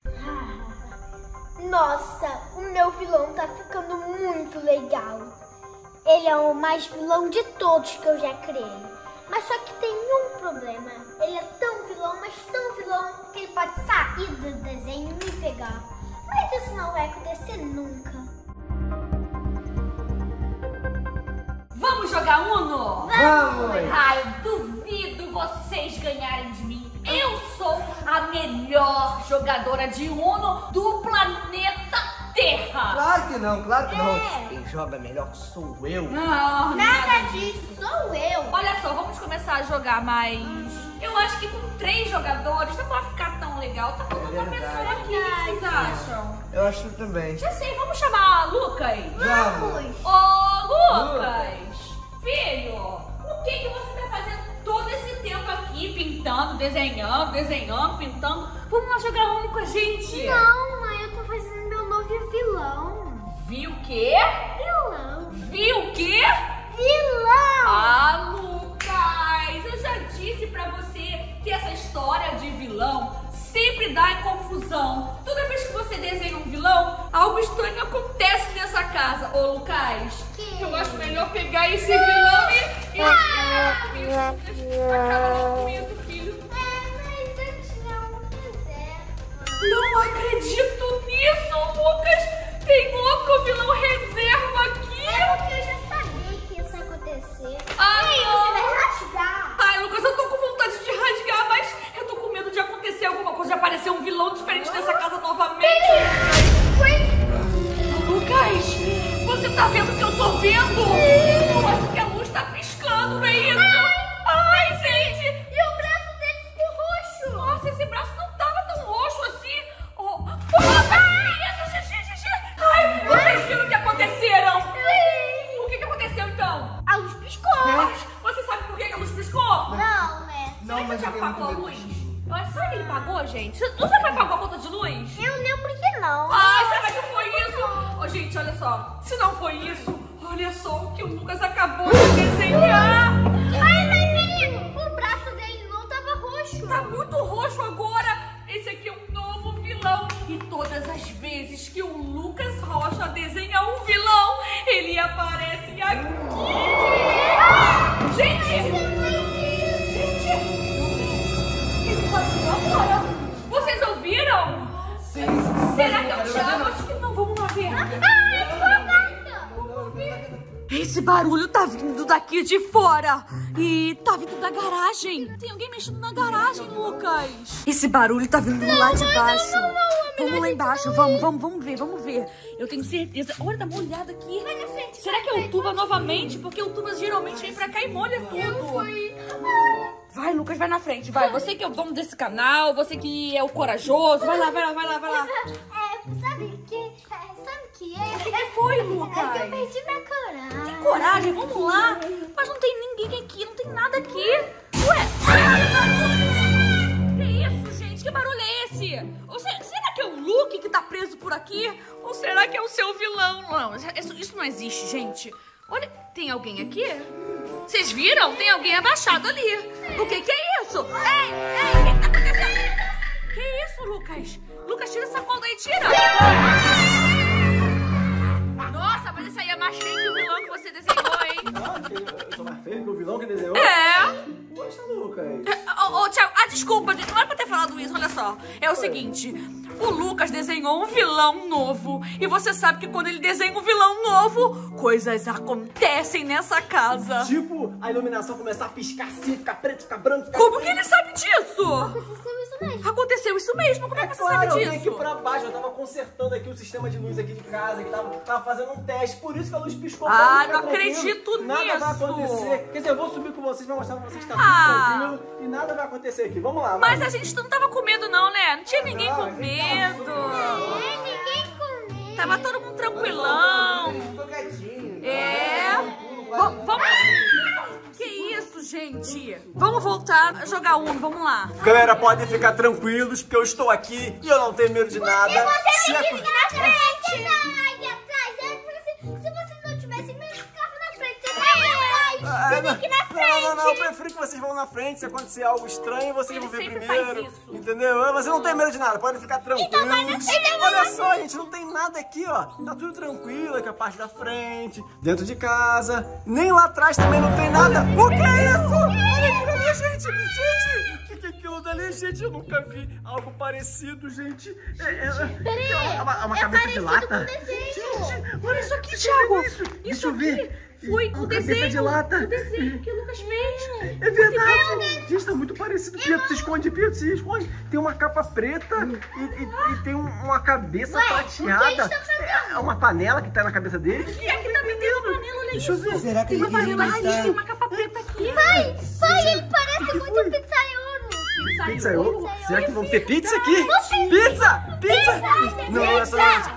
Nossa, o meu vilão tá ficando muito legal. Ele é o mais vilão de todos que eu já criei. Mas só que tem um problema. Ele é tão vilão, mas tão vilão, que ele pode sair do desenho e me pegar. Mas isso não vai acontecer nunca. Vamos jogar Uno? Vamos! Ah, eu duvido vocês ganharem de mim. Eu sou a melhor jogadora de Uno do planeta Terra. Claro que não, claro que não. É. Quem joga melhor sou eu. Não, Nada disso, sou eu. Olha só, vamos começar a jogar, mas eu acho que com três jogadores não vai ficar tão legal. Tá faltando É uma verdade. pessoa aqui, o que vocês acham? Eu acho também. Já sei, vamos chamar Lucas. Vamos! Ô, Lucas, filho, o que, que você tá fazendo todo esse tempo aqui, pintando, desenhando, desenhando, pintando? Vamos lá jogar Uno com a gente? Não, mãe, eu tô fazendo meu novo vilão. Viu o quê? Vilão. Viu o quê? Vilão. Ah, Lucas, eu já disse pra você que essa história de vilão sempre dá confusão. Toda vez que você desenha um vilão, algo estranho acontece nessa casa. Ô, Lucas, Que? eu acho melhor pegar esse vilão e... e... Ah! Acaba logo com isso, filho. É, mas eu tinha um reserva. Não acredito nisso, Lucas. Tem outro vilão reserva aqui. É porque eu já sabia que isso ia acontecer. Ah, Ei, não. você vai rasgar. Ai, Lucas, eu tô com vontade de rasgar, mas eu tô com medo de acontecer alguma coisa, de aparecer um vilão diferente nessa casa novamente. Lucas, você tá vendo o que eu tô vendo? Eu acho que a luz tá piscando, não é isso? Ai, gente! E o braço dele ficou roxo. Nossa, esse braço não tava tão roxo assim. Oh, oh, ai, isso, xixi, xixi. Ai, vocês viram o que aconteceram? O que que aconteceu, então? A luz piscou. Você sabe por que que a luz piscou? Não, né? Não, Será que mas já eu tenho pagou a muito luz? medo. Eu acho- Será que ele pagou, gente? Você já pagou a conta de luz? Eu lembro que não. Ai, será que foi isso? Ô, gente, olha só. Se não foi isso, olha só o que o Lucas acabou de desenhar. Ai, mas menino, o braço dele não tava roxo. Tá muito roxo agora. Esse aqui é um novo vilão. E todas as vezes que o Lucas Rocha desenha um vilão, ele aparece aqui. Gente! Gente! Esse vazio agora. Vocês ouviram? Sim, sim. Será que é o Thiago? Acho que não. Vamos lá ver. Esse barulho tá vindo daqui de fora. E tá vindo da garagem. Tem alguém mexendo na garagem, Lucas. Esse barulho tá vindo lá de baixo. Vamos lá embaixo, vamos, vamos, vamos ver, vamos ver. Eu tenho certeza. Olha, dá uma olhada aqui. Vai na frente. Será que é o Tuba novamente? Porque o Tuba geralmente vem pra cá e molha tudo. Vai, Lucas, vai na frente, vai. Você que é o dono desse canal, você que é o corajoso. Vai lá, vai lá, vai lá, vai lá. É, sabe que... é, sabe que é? O que que foi, É que eu Lucas? perdi minha coragem. Coragem, vamos lá. Mas não tem ninguém aqui, não tem nada aqui. Ué? Que isso, gente? Que barulho é esse? Ou se- será que é o Luke que tá preso por aqui? Ou será que é o seu vilão? Não, isso, isso não existe, gente. Olha, tem alguém aqui? Vocês viram? Tem alguém abaixado ali. O que que é isso? Ei, ei, o que tá acontecendo? Que isso, Lucas? Lucas, tira essa conta aí, tira. Nossa, mas isso aí é mais feio que o vilão que você desenhou, hein? Eu sou mais feio que o vilão que desenhou? É. Poxa, Lucas. Ô, ô, Thiago, ah, desculpa, não era pra ter falado isso, olha só. É o seguinte, o Lucas desenhou um vilão novo. E você sabe que quando ele desenha um vilão novo, coisas acontecem nessa casa. Tipo, a iluminação começar a piscar assim, ficar preto, ficar branco, ficar... Como que ele sabe disso? Aconteceu isso mesmo. Aconteceu isso mesmo, como é que você Claro, eu sabe vim aqui disso? pra baixo, eu tava consertando aqui o sistema de luz aqui de casa, que tava, tava fazendo um teste, por isso que a luz piscou. Ah, pra ficar não tranquilo. acredito Nada nisso. vai acontecer. Quer dizer, eu vou subir com vocês, vou mostrar pra vocês que tá Ah. tudo tranquilo e nada vai acontecer aqui. Vamos lá, Mas vamos. a gente não tava com medo não, né? Não tinha ninguém Não, com a gente medo. É, ninguém comigo. Tava todo mundo tranquilão. Ficou quietinho. É. V- vamos... Que isso, gente? Vamos voltar a jogar Uno, vamos lá. Galera, podem ficar tranquilos, porque eu estou aqui e eu não tenho medo de nada. Se Você a- tem que ir na frente. Aí atrás. É porque se, se você não tivesse medo, ficava na frente. Você vai atrás. Ah, Você não, tem que ir na frente. não, não, não, eu prefiro que vocês vão na frente. Se acontecer algo estranho, vocês Ele vão ver sempre primeiro. faz isso. Entendeu? Ah, Mas eu não tenho medo de nada, podem ficar tranquilos. Então vai na frente. Olha só, gente, não tem nada aqui, ó. Tá tudo tranquilo, aqui a parte da frente, dentro de casa. Nem lá atrás também não tem nada. O que é isso? Olha aquilo ali, gente! Gente! O que, que é aquilo dali, gente? Eu nunca vi algo parecido, gente. É, é, Peraí, é uma, é uma é cabeça de parecido lata. com o desenho. Gente, Olha isso aqui, Thiago. Isso, Isso deixa eu aqui. ver. Foi Com o cabeça desenho. de lata. O desenho que o Lucas fez. É verdade. Gente, tá muito parecido. Pietro, se esconde, Pietro, se esconde. Tem uma capa preta e, e- e tem um- uma cabeça prateada. É uma panela que tá na cabeça dele. E aqui também tem uma panela, olha Deixa eu isso. ver. Será que Tem ele uma panela ele aqui, tá- tem uma capa preta aqui. Pai, pai, ele parece muito um pizzaiolo. Pizzaiolo? Será que vão ter pizza aqui? Pizza! Pizza! Não, essa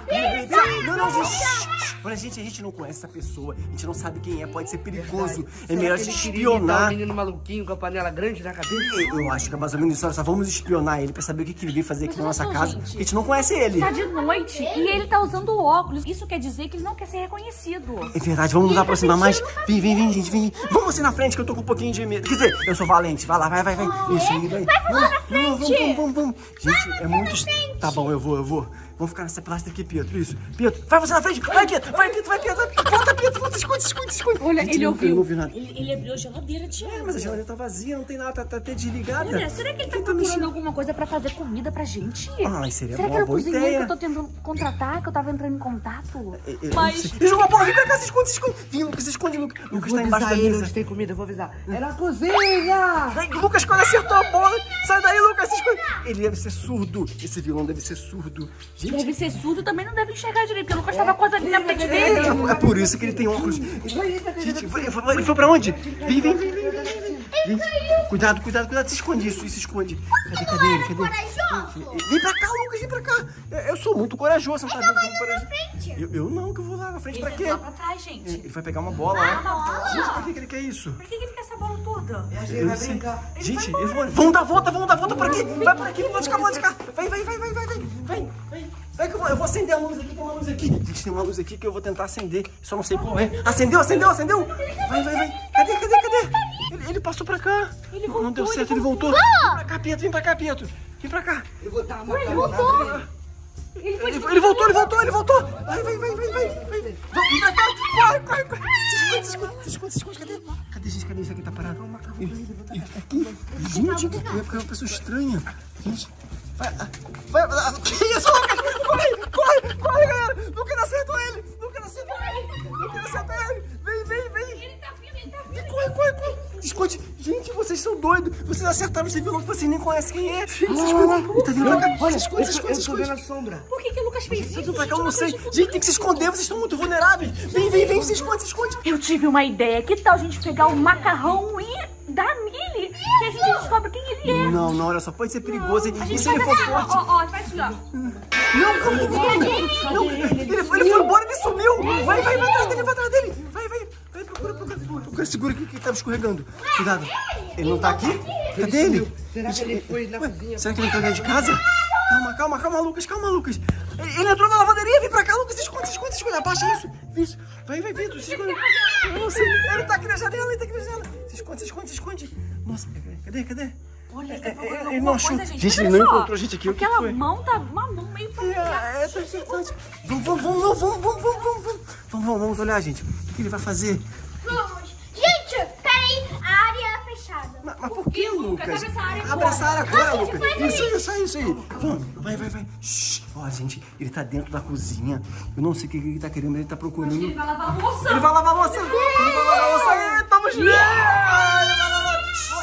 não. Não, não, gente. Olha, gente, a gente não conhece essa pessoa. A gente não sabe quem é. Pode ser perigoso. É melhor a Será que gente ele queria imitar espionar. um menino maluquinho com a panela grande na cabeça? Eu acho que é mais ou menos isso. Olha só, vamos espionar ele pra saber o que, que ele veio fazer aqui na nossa casa. A gente não conhece ele. Tá de noite e ele tá usando óculos. Isso quer dizer que ele não quer ser reconhecido. É verdade, vamos nos aproximar mais. Vem, vem, vem, gente, vem. Vamos assim na frente que eu tô com um pouquinho de medo. Quer dizer, eu sou valente. Vai lá, vai, vai, vai. Isso aí, vai. Vai lá na frente. Vamos, vamos, vamos, vamos. Gente, é muito... Tá bom, eu vou, eu vou. Vamos ficar nessa pilastra aqui, Pietro. Isso. Pietro, vai você na frente. Vai, Pietro. Vai, Pietro, vai, Pietro. Volta, Pietro. Volta, esconde, esconde, esconde. Olha, Gente, ele não- ouviu. Não ouviu nada. Ele, ele abriu a geladeira, Thiago. É, mas a geladeira tá vazia, não tem nada, tá, tá até desligada. Olha, será que ele tá Quem procurando mexendo? alguma coisa pra fazer comida pra gente? Ah, seria Será uma que era o boa cozinheiro ideia. que eu tô tentando contratar, que eu tava entrando em contato? Eu- eu Mas... não sei. Ele jogou a bola, vem pra cá, se esconde, se esconde. Vem, Lucas, se esconde, Lucas. Eu Lucas vou tá embaixo da avisar ele mesa. onde tem comida, eu vou avisar. É na cozinha! Vai, Lucas, quando acertou a bola, sai daí, Lucas, se esconde. Ele deve ser surdo. Esse vilão deve ser surdo. Gente, Deve ser surdo, também não deve enxergar direito, porque o Lucas tava quase ali na frente é, dele. é, é por isso que ele tem óculos. Gente, vai- vai- ele foi pra onde? Vem, vem, vem, vem, vem, vem. Gente, cuidado, cuidado, cuidado. Se esconde isso, se esconde. Cadê, cadê ele? Cadê? Corajoso. Vem pra cá, Lucas, vem pra cá. Eu, eu sou muito corajoso, você não tá vendo como Na corajoso. frente. Eu, eu não, que eu vou lá na frente pra quê? Lá pra trás, gente. Ele vai pegar uma bola lá. Gente, pra que que ele quer isso? Por que que ele quer essa bola toda? Eu não sei. Gente, eles vão, vão dar volta, vão dar volta por aqui. Vai por aqui, pode ficar, pode ficar. Vai, vai, vai, vai, vai, vai, vai, vai. Vai que eu vou, eu vou acender a luz aqui, tem uma luz aqui. Gente, tem uma luz aqui que eu vou tentar acender. Só não sei qual é. Acendeu, acendeu, acendeu. Vai, vai, vai. Cadê, cadê, cadê? Ele, ele passou pra cá. Ele Não, não deu voltou, certo, ele ele voltou. Vem pra cá, Pietro, vem pra cá, Pietro. Vem pra cá. Eu vou dar uma caminhada. Ele foi Ele, ele voltou, ele voltou, ele voltou. Vai, vai, vai, vai, vai. Vai, vem pra cá. Corre, corre, corre. Se esconde, se esconde, se esconde, se esconde. Cadê? Cadê, gente? Cadê isso aqui? Tá parado. Ele, ele, aqui. Gente, ele é uma pessoa estranha. Gente. Vai, vai, vai. Que isso, Lucas? Corre, corre, corre, galera. Lucas acertou ele. Lucas acertou ele. Lucas acertou ele. Vem, vem, vem. Ele tá vindo, ele tá vindo. Corre, corre, corre. Se esconde. Gente, vocês são doidos. Vocês acertaram esse vilão que vocês nem conhecem quem é. Se esconde. Ele tá vindo pra cá. Olha, Se esconde, se eu, esconde, eu se tô vendo esconde. a sombra. Por que que o Lucas fez Tá isso? vindo pra cá, eu não sei. Gente, tem que se esconder. Vocês estão muito vulneráveis. Vem, vem, vem. Se esconde, se esconde. Eu tive uma ideia. Que tal a gente pegar o macarrão e dar nele? Que a gente descobre quem ele é. Não, não, olha só. Pode ser perigoso, hein? A E gente se ele faz for assim, ó, forte? ó, ó, faz assim, ó. Não, calma, calma. Não, ele, ele foi embora, ele sumiu. Vai, vai, vai atrás dele, vai atrás dele. Vai, vai, vai, procura, procura. Procura, segura aqui que ele tava escorregando. Cuidado. Ele não tá aqui? Cadê ele? Será que ele foi na Ué, cozinha? será que ele entrou dentro de casa? Calma, calma, calma, Lucas, calma, Lucas. Ele, ele entrou na lavanderia, vem pra cá, Lucas, se esconde, se esconde, se esconde. Abaixa isso. Isso. Vai, vai, Vitor, se esconde. Eu não sei. Ele tá aqui na janela, ele tá aqui na janela. Se esconde, se esconde, se esconde. Nossa, cadê, cadê? Olha, ele tá É, é, procurando ele alguma não achou. coisa, gente. Gente, Olha ele não só. encontrou a gente aqui. O que Aquela foi? mão tá uma mão meio familiar. É, é, tá verdade. Vamos, vamos, vamos, vamos, vamos, vamos, vamos, vamos, vamos, vamos olhar, gente. O que ele vai fazer? Vamos. Gente, peraí. A área é fechada. Mas, mas por que, Lucas? Lucas? Abre essa área Abre essa área agora, Não, Lucas. faz Isso aí, isso aí, isso aí. Vamos, vai, vai, vai. Shhh. Ó, gente, ele tá dentro da cozinha. Eu não sei o que ele tá querendo, mas ele tá procurando. Ele vai lavar a louça. Ele vai lavar a louça. Ele vai lavar a louça. Aí, tamo junto. Ele vai lavar.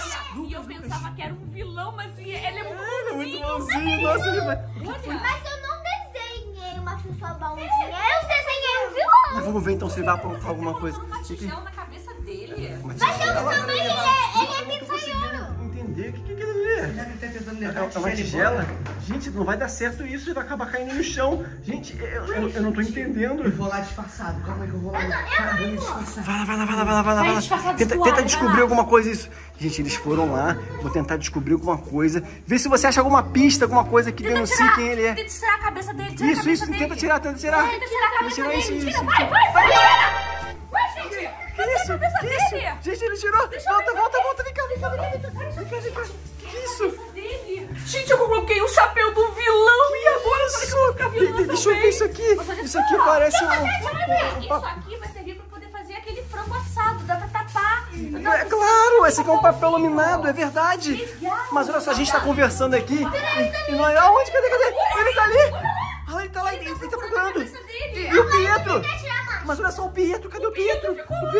E eu pensava que era um vilão, mas ele é muito Ele é muito bonzinho. bonzinho. Nossa, ele vai... Olha. Mas eu não desenhei uma pessoa bonzinha. Eu desenhei um vilão. Mas vamos ver então se ele vai aprontar alguma coisa. Uma tigela na cabeça dele. Mas Mas eu também, ele é, ele é pizzaiolo. entender o que, que ele é. Será que ele tá tentando É levar é a uma tigela tigela? embora? Gente, não vai dar certo isso, ele vai acabar caindo no chão. Gente, eu, eu, eu não tô entendendo. Eu vou lá disfarçado, calma aí que eu vou lá. Cara, vou me disfarçar. Vai lá, vai lá, vai lá, vai lá, vai lá. Vai Vai disfarçado lá. de Tenta, toalha, tenta vai descobrir lá. alguma coisa isso. Gente, eles foram lá, vou tentar descobrir alguma coisa. Vê se você acha alguma pista, alguma coisa que denuncie tirar, quem ele é. Tenta tirar a cabeça dele, tira a Isso, cabeça isso, dele. tenta tirar, tenta tirar. Tenta tirar a cabeça Tira dele, isso, tira, isso. vai, vai, vai, vai, vai, gente. Que isso? a cabeça Que isso? dele. Gente, ele tirou. Deixa eu Volta, ver, volta, volta, vem cá, vem cá, vem cá. Vem cá, vem cá. Que isso? Dele. Gente, eu coloquei o chapéu do vilão e agora será que eu vou ficar vilão De- Deixa eu ver também? isso aqui. Vou fazer Isso assim, aqui ó. parece um... Vai ver, um- Isso aqui vai servir pra poder fazer aquele frango assado, dá pra tapar. Dá É pra- claro, esse aqui é um papel laminado, é verdade. Legal. Mas olha só, a gente tá conversando aqui. E nós... Aonde? Cadê? Cadê? Ele tá ali. Ah, ele tá lá, ele, ele tá procurando. E, e o Pietro? Mas olha só o Pietro, cadê o Pietro? O Pietro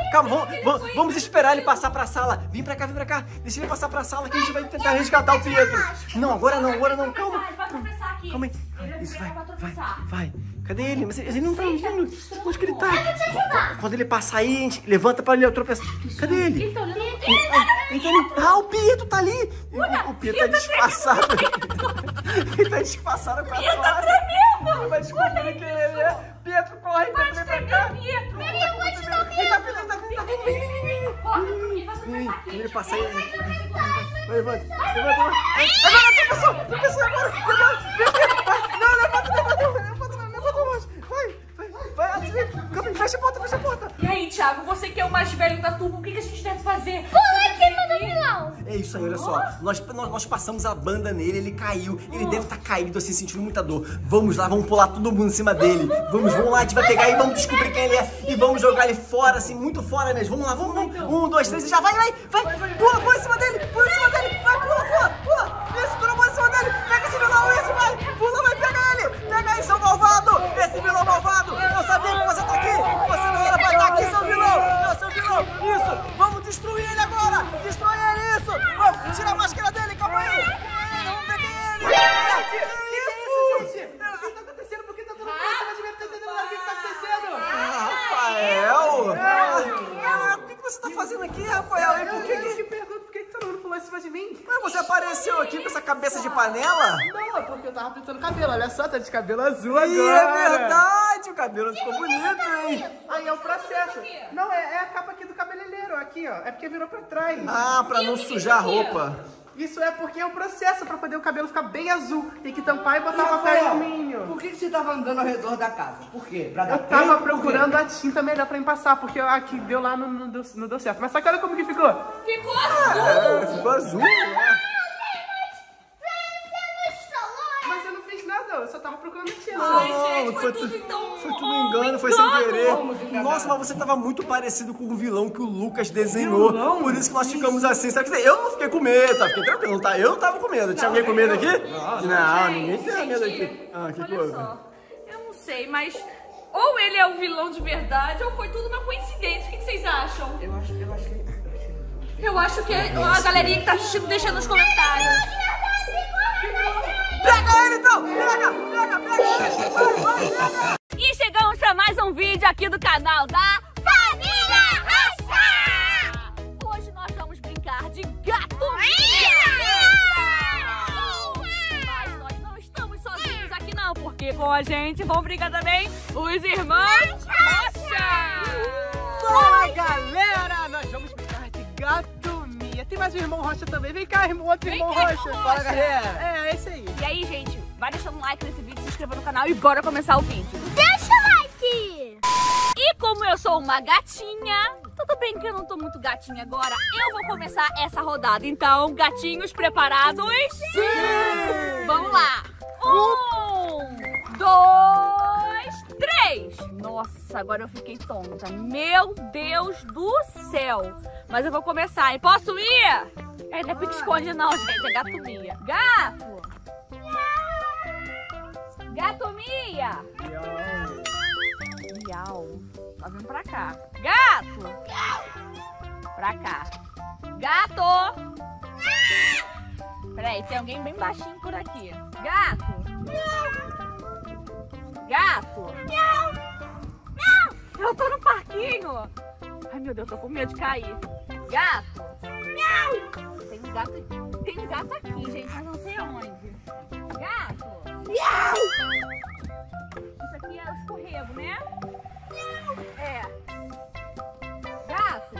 calma, vamos, vamos, vamos esperar ele passar pra sala. Vem pra cá, vem pra cá. Deixa ele passar pra sala que a gente vai tentar resgatar o Pietro. Não, agora não, agora não, calma. Ele vai tropeçar aqui. Calma aí. Ele Isso, vai, vai vai, tropeçar. vai. Cadê ele? Mas ele não tá vindo. Onde que ele tá? Quando ele passar aí, a gente levanta pra ele tropeçar. Cadê ele? Ele tá olhando. Ele tá ali. Ah, o Pietro tá ali. O Pietro tá disfarçado. Ele tá disfarçado com a Ele tá toalha. tremendo. Ele vai descobrir quem ele é. Pietro, corre, Pietro, vem pra cá. Pietro. Ele tá vindo, ele tá vindo, ele tá vindo, ele tá vindo. Vem, vem, vem, vem. Corre, ele vai tropeçar aqui. Ele passa aí. Vai, levanta. Levanta, levanta. Levanta, tropeçou. Tropeçou agora. Vai. Não, levanta, levanta. Levanta, levanta mais. Vai, vai, vai. Calma aí, fecha a porta, fecha a porta. E aí, Thiago, você que é o mais velho da turma, o que, que a gente deve fazer? Pula em cima do vilão. É isso aí, olha só. Nós, nós, nós passamos a banda nele, ele caiu. Ele deve estar caído assim, sentindo muita dor. Vamos lá, vamos pular todo mundo em cima dele. Vamos, vamos lá, a gente vai pegar e vamos descobrir quem ele é. E vamos jogar ele fora, assim, muito fora mesmo. Vamos lá, vamos, vamos. Um, dois, três e já vai, vai, vai. Pula, pula em cima dele, pula em cima dele. Vai, pula, pula, pula. Isso, pula, pula em cima dele. Pega esse vilão, isso, vai. Pula, vai, pega ele. Pega aí, seu malvado. Esse vilão malvado. Eu sabia que você tá aqui. Você não era pra estar aqui, seu vilão. Não, seu vilão. Isso, vamos destruir ele agora. Destrói ele, isso. Vamos, tira a máscara dele, calma aí. Vamos pegar ele. Que isso, gente? O que tá acontecendo? Por que tá todo mundo pra cima de mim? Não tô entendendo nada. O que que tá acontecendo? Rafael! Ah, o que que você tá fazendo aqui, Rafael? E por que Eu que... te pergunto por que que todo mundo pulou em cima de mim? Mas você apareceu aqui com essa cabeça de panela? Não, é porque eu tava pintando cabelo. Olha só, tá de cabelo azul Ih, agora. é verdade, o cabelo ficou bonito, hein? Aí é o processo. Não, é, é a capa aqui do cabeleireiro, aqui, ó. É porque virou pra trás. Ah, pra não sujar a roupa. Isso é porque é o processo pra poder o cabelo ficar bem azul. Tem que tampar e botar papel Rafael, alumínio. por que que você tava andando ao redor da casa? Por quê? Pra dar Eu tava tempo? procurando a tinta melhor pra empassar, porque a que deu lá não, não, deu, não deu certo. Mas só que olha como que ficou. Ficou azul. É, ficou azul, né? Mas eu não fiz nada, eu só tava procurando a tinta. Ai, Não, gente, foi, foi tudo tu- então. Foi tudo um engano, foi sem querer. enganar. Nossa, mas você tava muito parecido com o vilão que o Lucas desenhou. Vilão? Por isso que nós ficamos assim. Sabe que eu não fiquei com medo, tá? Fiquei tranquilo, tá? Eu não tava com medo. Tinha alguém com medo aqui? Não, ninguém tinha medo aqui. Ah, que Olha coisa. só, eu não sei, mas ou ele é o vilão de verdade ou foi tudo uma coincidência. O que que vocês acham? Eu acho, eu acho que... Eu acho que a galerinha que tá assistindo deixa nos comentários. Pega ele então! Pega, pega, pega! Vai, vai, pega! E chegamos pra mais um vídeo aqui do canal da Família Racha! Hoje nós vamos brincar de gato Mas nós não estamos sozinhos aqui não, porque com a gente vão brincar também os irmãos Rocha! Fala, galera! Nós vamos brincar de gato mia. Tem mais um irmão Rocha também. Vem cá, irmão, outro Vem irmão cá, Rocha. irmão Fala, Rocha. galera. É, é esse aí. E aí, gente, vai deixando um like nesse vídeo, se inscreva no canal e bora começar o vídeo. Deixa o like. E como eu sou uma gatinha, tudo bem que eu não tô muito gatinha agora, eu vou começar essa rodada. Então, gatinhos preparados? Sim! Vamos lá! Um, dois, três! Nossa, agora eu fiquei tonta. Meu Deus do céu! Mas eu vou começar, hein? Posso ir? É, não é pique-esconde não, gente, é gato Mia. Gato! Gato Mia! Miau. Tá vindo pra cá. Gato! Pra cá. Gato! Peraí, tem alguém bem baixinho por aqui. Gato! Gato! Eu tô no parquinho! Ai, meu Deus, eu tô com medo de cair. Gato! Tem um gato, tem um gato aqui, gente, mas não sei aonde. Gato! Isso aqui é o escorrego, né? É. Gato.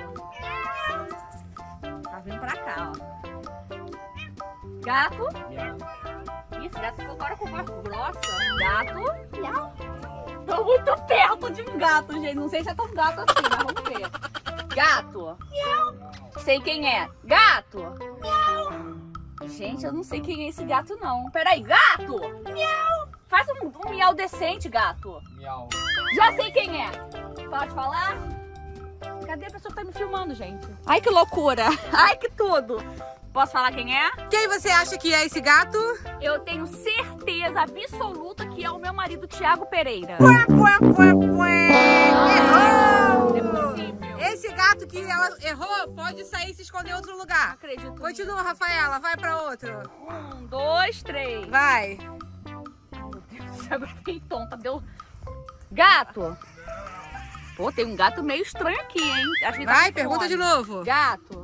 Tá vindo pra cá, ó. Gato. Isso, gato ficou agora com voz grossa. Gato. Tô muito perto de um gato, gente. Não sei se é tão gato assim, mas vamos ver. Gato. Sei quem é. Gato. Gente, eu não sei quem é esse gato, não. Peraí, gato. Faz um, um miau decente, gato. Miau. Já sei quem é. Pode falar? Cadê a pessoa que tá me filmando, gente? Ai, que loucura. Ai, que tudo. Posso falar quem é? Quem você acha que é esse gato? Eu tenho certeza absoluta que é o meu marido, Thiago Pereira. Pué, pué, pué, pué. Errou! É possível. Esse gato gato que ela errou pode sair e se esconder em outro lugar. Acredito. Continua, Rafaela. Vai pra outro. Um, dois, três. Vai. Meu Deus, agora fiquei tonta. Deu. Gato. Pô, tem um gato meio estranho aqui, hein? Acho que tá Vai, com pergunta fome. de novo. Gato.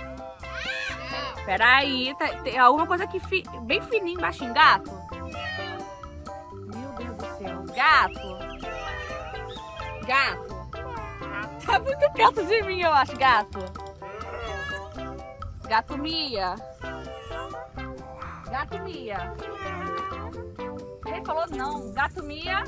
Peraí, tá, tem alguma coisa aqui fi, bem fininho, baixinho. Gato. Meu Deus do céu. Gato. Gato. Tá muito perto de mim, eu acho, gato. Gato Mia. Gato Mia. Ele falou não. Gato Mia.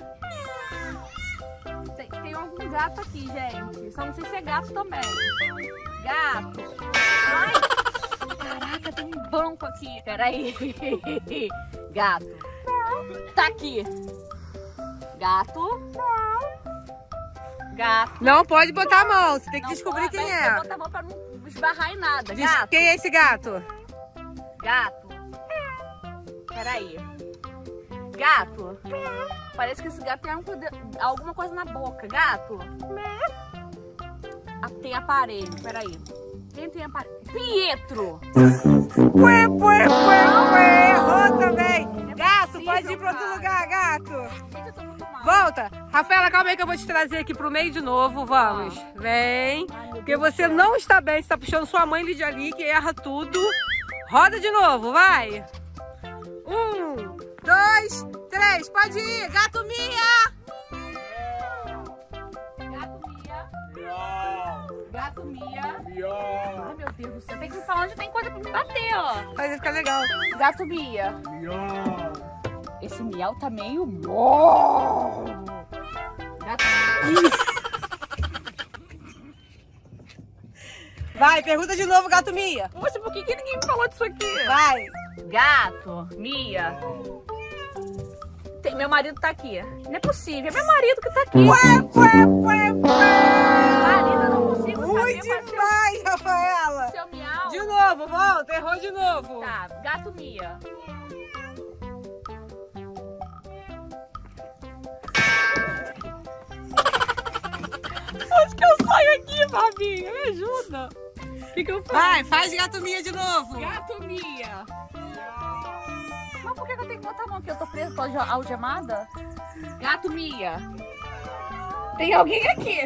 Tem, tem algum gato aqui, gente. Só não sei se é gato também. Gato. Ai. Caraca, tem um banco aqui. Peraí. Gato. Tá aqui. Gato. Gato. Não pode botar a mão. Você tem que Não descobrir pode, quem vai- é. vai botar a mão pra não esbarrar em nada. Diz Gato. quem é esse gato? Gato. Peraí. Gato. Parece que esse gato tem alguma coisa- alguma coisa na boca. Gato. Ah, tem aparelho. Peraí. Quem tem aparelho? Pietro. Ué, ué, ué, ué. Errou também. Não é Gato, possível, pode ir pra outro cara. lugar, gato. Gente, eu tô muito mal. Volta. Rafaela, calma aí que eu vou te trazer aqui pro meio de novo. Vamos. Vem. Porque você não está bem. Você tá puxando sua mãe Lídia ali, que erra tudo. Roda de novo, vai. Um, dois, três. Pode ir. Gato Mia. Gato Mia. Gato Mia. Ai, meu Deus do céu. Tem que me falar onde tem coisa pra me bater, ó. Vai ficar legal. Gato Mia. Esse miau tá meio... Gato Vai, pergunta de novo, gato Mia. Poxa, por que, que ninguém me falou disso aqui? Vai. Gato, Mia. Tem, meu marido tá aqui. Não é possível, é meu marido que tá aqui. Ué, ué, ué, ué. Marido, eu não consigo Ruim saber qual é o demais, Rafaela. seu, seu miau. De novo, volta. Errou de novo. Tá, gato Mia. Onde que eu saio aqui, Fabinho? Me ajuda. O que, que eu faço? Vai, faz gato Mia de novo. Gato Mia. Mas por que, que eu tenho que botar a mão aqui? Eu tô presa, tô alge- algemada? Gato Mia. Tem alguém aqui.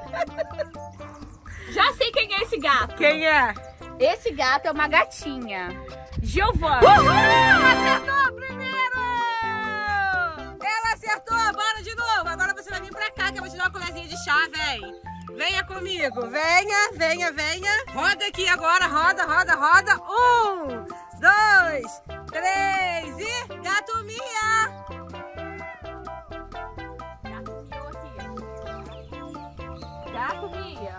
Já sei quem é esse gato. Quem é? Esse gato é uma gatinha. Giovana. Acertou primeiro! Ela acertou, bora de novo. Agora você vai vir pra cá que eu vou te dar uma colherzinha de chá, vem. Venha comigo, venha, venha, venha. Roda aqui agora, roda, roda, roda. Um, dois, três e... Gato Mia! Gato Mia.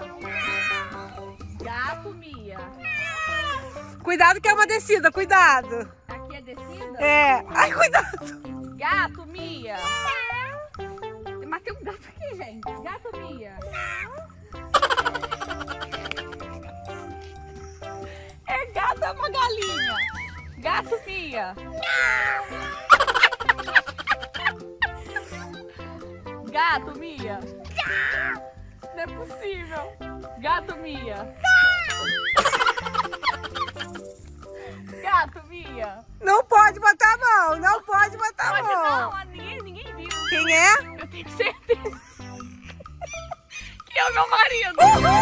Gato Mia. Cuidado que é uma descida, cuidado. Aqui é descida? É. Ai, cuidado. Gato Mia. Mas tem um gato aqui, gente. Gato Mia. É gato, é uma galinha. Gato Mia. Gato Mia. Não é possível. Gato Mia. Gato Mia. Não pode botar a mão, não pode botar a Pode mão. não, ninguém, ninguém viu. Quem é? Eu tenho certeza que é o meu marido.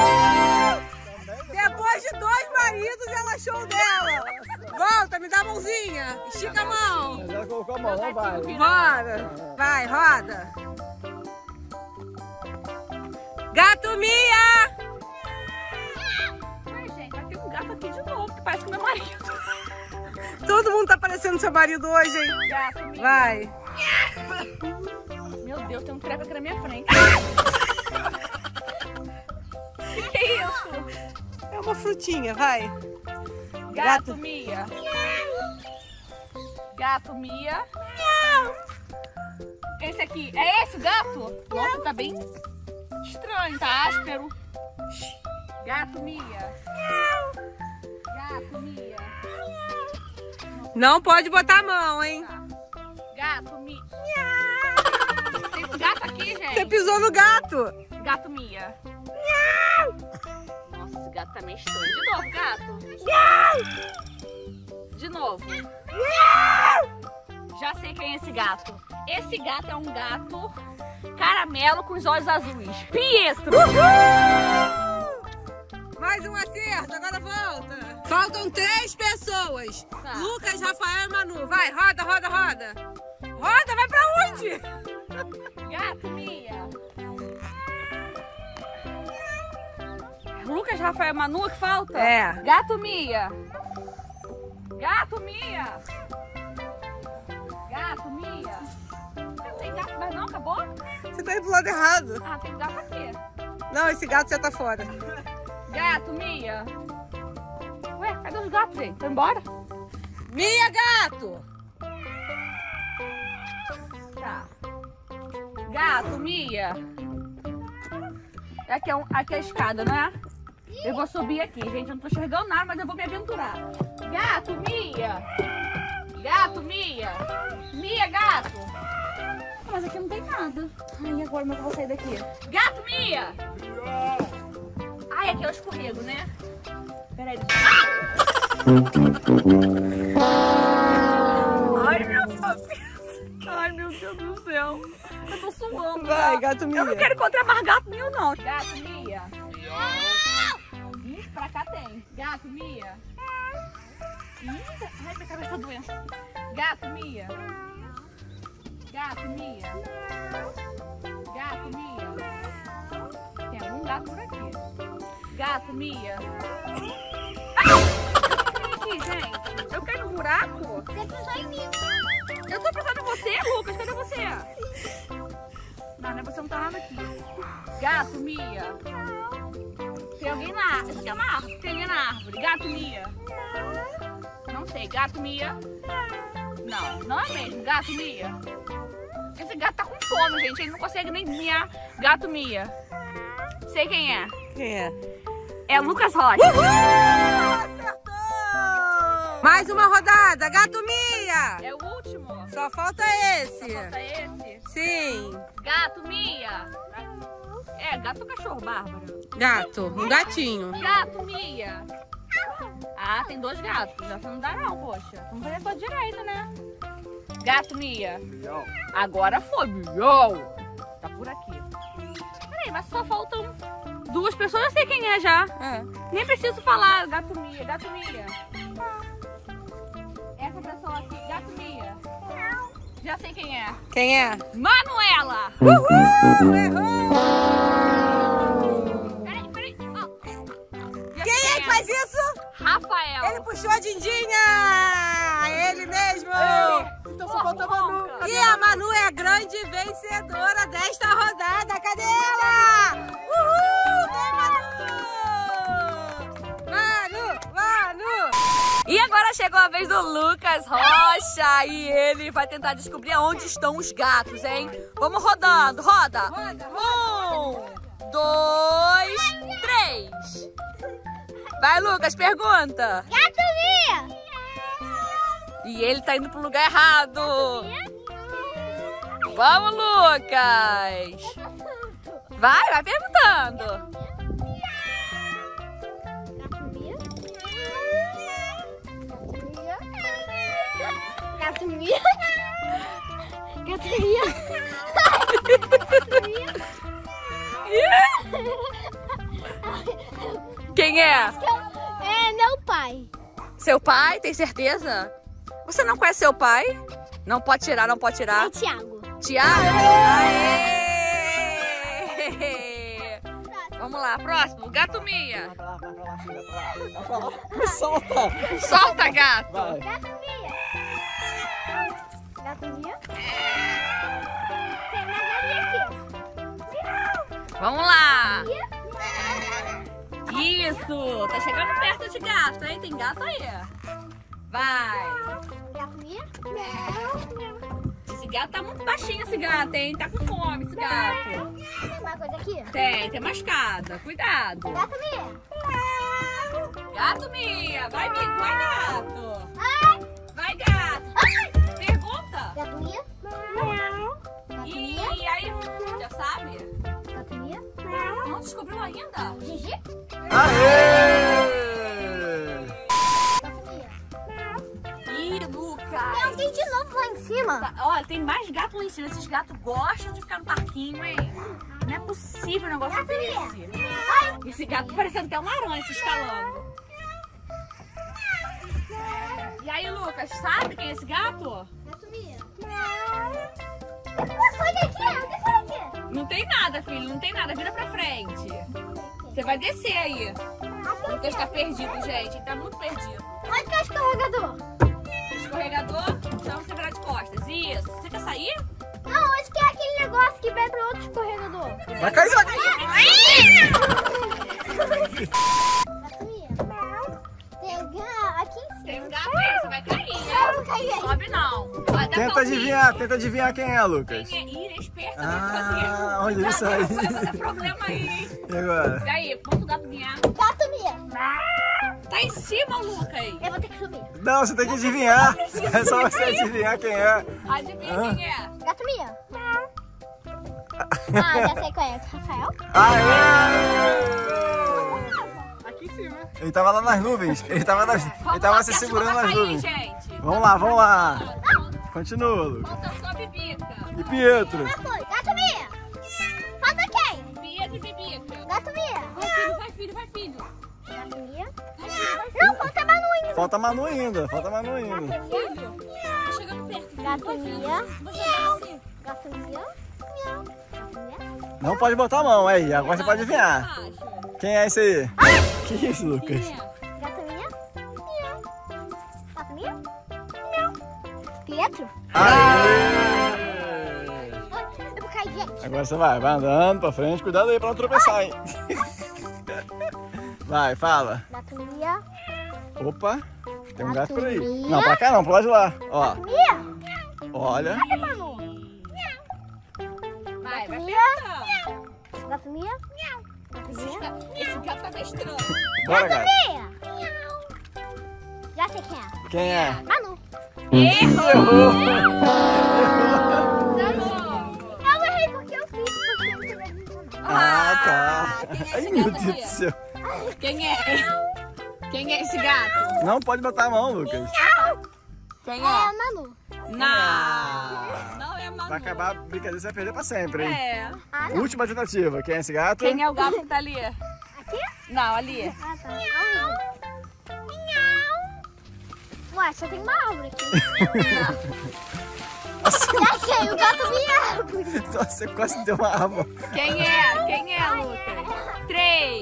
Depois de dois maridos, ela achou o dela. Volta, me dá a mãozinha. Estica a mão. Ela colocou a mão, não vai. Bora. Vai, roda. Gato Mia. Ué, gente, vai ter um gato aqui de novo, que parece que é meu marido. Todo mundo tá parecendo seu marido hoje, hein? Gato Mia. Vai. Meu Deus, tem um treco aqui na minha frente. Que que é isso? É uma frutinha, vai. Gato Mia. Gato Mia. Esse aqui. É esse o gato? Nossa, tá bem estranho, tá áspero. Gato Mia. Gato Mia. Não pode botar a mão, hein? Gato Mia. Tem um gato aqui, Você gente. pisou no gato. Gato Mia. visto. De novo, gato. De novo. Já sei quem é esse gato. Esse gato é um gato caramelo com os olhos azuis. Pietro! Mais um acerto, agora volta. Faltam três pessoas. Tá. Lucas, Rafael e Manu. Vai, roda, roda, roda. Roda, vai pra onde? Gato, Mia. Lucas, Rafael e Manu, que falta? É. Gato, Mia. Gato, Mia. Gato, Mia. Não tem gato mais não? Acabou? Você tá indo pro lado errado. Ah, tem gato aqui. Não, esse gato já tá fora. Gato, Mia. Ué, cadê os gatos, gente? Foi embora? Mia, gato. Tá. Gato, Mia. Aqui é, um, aqui é a escada, não é? Eu vou subir aqui, gente. Eu não tô enxergando nada, mas eu vou me aventurar. Gato, Mia. Gato, Mia. Mia, gato. Mas aqui não tem nada. Ai, agora como é que eu vou sair daqui? Gato, Mia. Ai, aqui é o escorrego, né? Peraí. Ai, meu cabeça. Ai, meu Deus do céu. Eu tô suando. Vai, gato Mia. Eu não quero encontrar mais gato nenhum, não. Gato, Mia. Ih, pra cá tem. Gato, Mia. Ih, ai, minha cabeça tá doendo. Gato, Mia. Gato, Mia. Gato, Mia. Tem algum gato por aqui. Gato, Mia. Ah! Aqui, gente. Eu caí no buraco. Você pisou em mim. Eu tô pensando em você, Lucas. Cadê você? Não, não é você, não tá nada aqui. Gato, Mia. Tem alguém na árvore. Isso aqui é uma árvore. Tem alguém na árvore. Gato, Mia. Não sei. Gato, Mia. Não, não é mesmo. Gato, Mia. Esse gato tá com fome, gente. Ele não consegue nem miar. Gato, Mia. Sei quem é. Quem é? É Lucas Rocha. Acertou! Mais uma rodada, gato Mia. É o último. Só falta esse. Só falta esse. Sim. Gato, Mia. É, gato ou cachorro, Bárbara? Gato, um gatinho. Gato, Mia. Ah, tem dois gatos. Já não dá não, poxa. Vamos fazer todo direito, né? Gato, Mia. Agora foi. Miau. Tá por aqui. Peraí, mas só faltam duas pessoas. Eu sei quem é já. É. Nem preciso falar. Gato, Mia. Gato, Mia. Essa pessoa aqui. Gato, Mia. Já sei quem é. Quem é? Manuela. Uhul! Errou! Peraí, peraí. Oh. Já Quem sei é que faz isso? Rafael. Ele puxou a Dindinha! Ele mesmo! Então só falta a Manu. E a Manu é a grande vencedora desta rodada. Cadê ela? Uhul! Vem, Manu! Manu! Manu! E agora chegou a vez do Lucas Rocha e ele vai tentar descobrir onde estão os gatos, hein? Vamos rodando, roda! Roda, Um, dois, três! Vai, Lucas, pergunta! Gato Mia. E ele tá indo pro lugar errado! Vamos, Lucas! Vai, vai perguntando! Gato Mia. Gato Mia. Quem é? É meu pai. Seu pai, tem certeza? Você não conhece seu pai? Não pode tirar, não pode tirar. É Thiago. Tiago? Aê! Vamos lá, próximo. Gato Mia. Vai pra lá, vai pra lá, filha, pra lá. Vai pra lá. Solta. Solta, gato. Vai. Gato Mia. Gato Mia. Tem mais ali aqui. Vamos lá. Isso. Tá chegando perto de gato, hein? Tem gato aí. Vai. Gato Mia. Esse gato tá muito baixinho, esse gato, hein? Tá com fome, esse gato. Tem mais coisa aqui? Tem, tem mascada. Cuidado. Gato Mia. Gato Mia. Vai, Mia. Vai, gato. Ai. Vai, gato. Pergunta. Gato Mia. E aí, já sabe? Gato Mia. Não descobriu ainda? Gigi. Aê! cima? Tá, olha, tem mais gato lá em cima. Esses gatos gostam de ficar no parquinho, hein? Não é possível um negócio desse. Esse gato parecendo até uma aranha se escalando. E aí, Lucas, sabe quem é esse gato? Sai daqui, sai daqui. Não tem nada, filho, não tem nada. Vira pra frente. Você vai descer aí. O Lucas tá perdido, gente. Ele tá muito perdido. Onde que é o escorregador? Escorregador, então você virar de costas. Isso. Você quer sair? Não, onde que é aquele negócio que vai pra outro escorregador? Vai cair, vai cair. Tem um aqui em cima. Tem um gato aí, você vai cair. Eu vou cair aí. Sobe não. Vai dar Tenta palpite. adivinhar, tenta adivinhar quem é, Lucas. Quem é? Ih, ele é esperto, Ah, vai olha isso aí. Vai dar problema aí, hein? E agora? E aí, ponto o gato ganhar. Gato Mia. Tá em cima, Lucas. Eu vou ter que subir. Não, você tem que adivinhar. É só você adivinhar quem é. Adivinha quem é? Gato Mia. Ah, já sei qual é. Rafael? Aê! Aqui em cima. Ele tava lá nas nuvens. Ele tava, nas, ele Vamos tava lá, se que a chuva segurando vai nas cair, nuvens. gente. Vamos lá, vamos lá. Continua, Lucas. Falta só Bibica. E Pietro? Já foi. Gato Mia. Falta quem? Pietro e Bibica. Gato Mia. Vai, filho, vai, filho, vai, filho. Gato Mia. Vai, filho, vai, filho. Não, falta Manu ainda. Falta Manu ainda, falta Manu ainda. Filho, tá chegando perto. filho. Gato Vai, filho. Mia. Você vai descer. Gato Mia. Miau. Gato Mia. Não pode botar a mão aí, agora você pode adivinhar. Acho. Quem é esse aí? Que isso, Lucas? Quem é? Gato Mia. Miau. Gato Mia. Miau. Pietro. Aê! Eu vou cair, gente. Agora você vai, vai andando pra frente, cuidado aí pra não tropeçar, hein? Vai, fala. Gato Mia. Opa, tem um gato por aí. Gato Não, pra cá não, pro lado de lá. Ó, Mia. olha. Cadê Manu? Vai, vai Mia. apertando. Gato Mia. Gato Mia. Esse gato tá meio estranho. Bora, Gato gato. Mia. Já sei quem é. Quem é? Manu. Errou! Eu errei porque eu fiz. Porque eu fiz. Ah, tá. Quem é esse Ai, meu gato Deus do aí? céu. Quem é? Quem é esse gato? Não pode botar a mão, Lucas. Quem É a Manu. Não. Não é Manu. Vai acabar a brincadeira, você vai perder pra sempre, hein? É. Ah, não. Última tentativa. Quem é esse gato? Quem é o gato que tá ali? Aqui? Não, ali. Ah, tá. Miau. Ué, só tem uma árvore aqui. Já sei, o gato Mia. Nossa, você quase deu uma arma. Quem é? Quem é, Lucas? Três.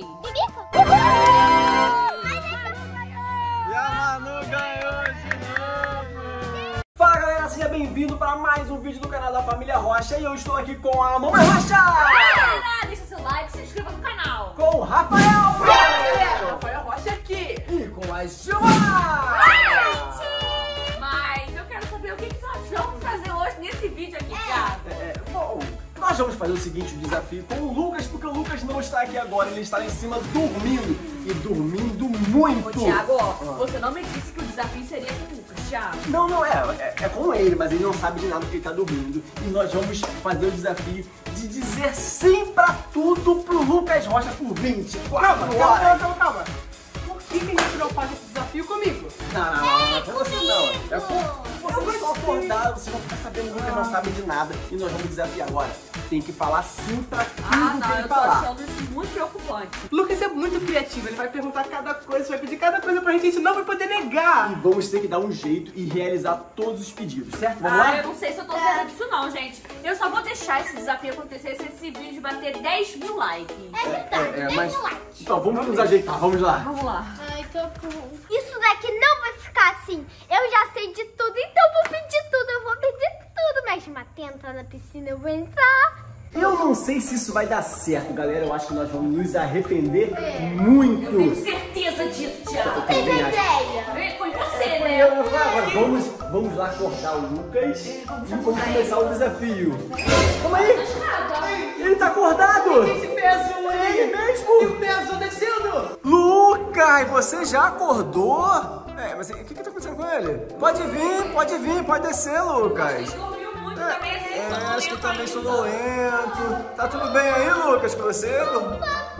E a Manu ganhou de novo. Fala galera, seja bem-vindo para mais um vídeo do canal da Família Rocha. E eu estou aqui com a Mamãe Rocha! Galera, deixa seu like e se inscreva no canal. Com o Rafael! Galera, Rafael Rocha aqui! E com a Giovana! Mas eu quero saber o que, que nós vamos fazer hoje nesse vídeo aqui, Thiago. É, bom, nós vamos fazer o seguinte, o desafio com o Lucas, porque o Lucas não está aqui agora, ele está lá em cima dormindo. E dormindo muito. Ô, Thiago, ó, você não me disse que o desafio seria com o Lucas, Thiago. Não, não, é, é, é com ele, mas ele não sabe de nada porque ele tá dormindo. E nós vamos fazer o desafio de dizer sim pra tudo pro Lucas Rocha por vinte e quatro horas. Calma, calma, calma, calma. Por que, que a gente não faz esse desafio comigo? Não, não, não, não é com você não. É com vocês só acordar, vocês vão ficar sabendo que o Lucas não sabe de nada. E nós vamos desafiar agora. Tem que falar sim pra tudo Ah, que não, ele eu tô falar. achando isso muito preocupante. Lucas é muito criativo, ele vai perguntar cada coisa, vai pedir cada coisa pra gente, a gente não vai poder negar. E vamos ter que dar um jeito e realizar todos os pedidos, certo? Vamos Ah, lá? eu não sei se eu tô certa disso não, gente. Eu só vou deixar esse desafio acontecer se esse vídeo bater dez mil likes. É, é, mas... Então, vamos nos ajeitar, vamos lá. Vamos lá. Ai, tô com... Isso daqui não vai ficar assim. Eu já sei de tudo, então eu vou pedir tudo. Eu vou pedir tudo. Mas Matê entrar na piscina, eu vou entrar. Eu não sei se isso vai dar certo, galera. Eu acho que nós vamos nos arrepender muito. Eu tenho certeza disso, Thiago. Também acho. Ideia. Foi você, né? Eu- eu- Agora vamos, vamos lá acordar o Lucas e vamos começar o desafio. Calma aí! Ele tá acordado! Esse peso aí! Ele mesmo! E o peso descendo! Lucas, você já acordou? É, mas o que que tá acontecendo com ele? Pode vir, pode vir, pode descer, Lucas. Dormiu muito também, assim, É, acho que tá meio sonolento. Tá tudo bem aí, Lucas, com você? Você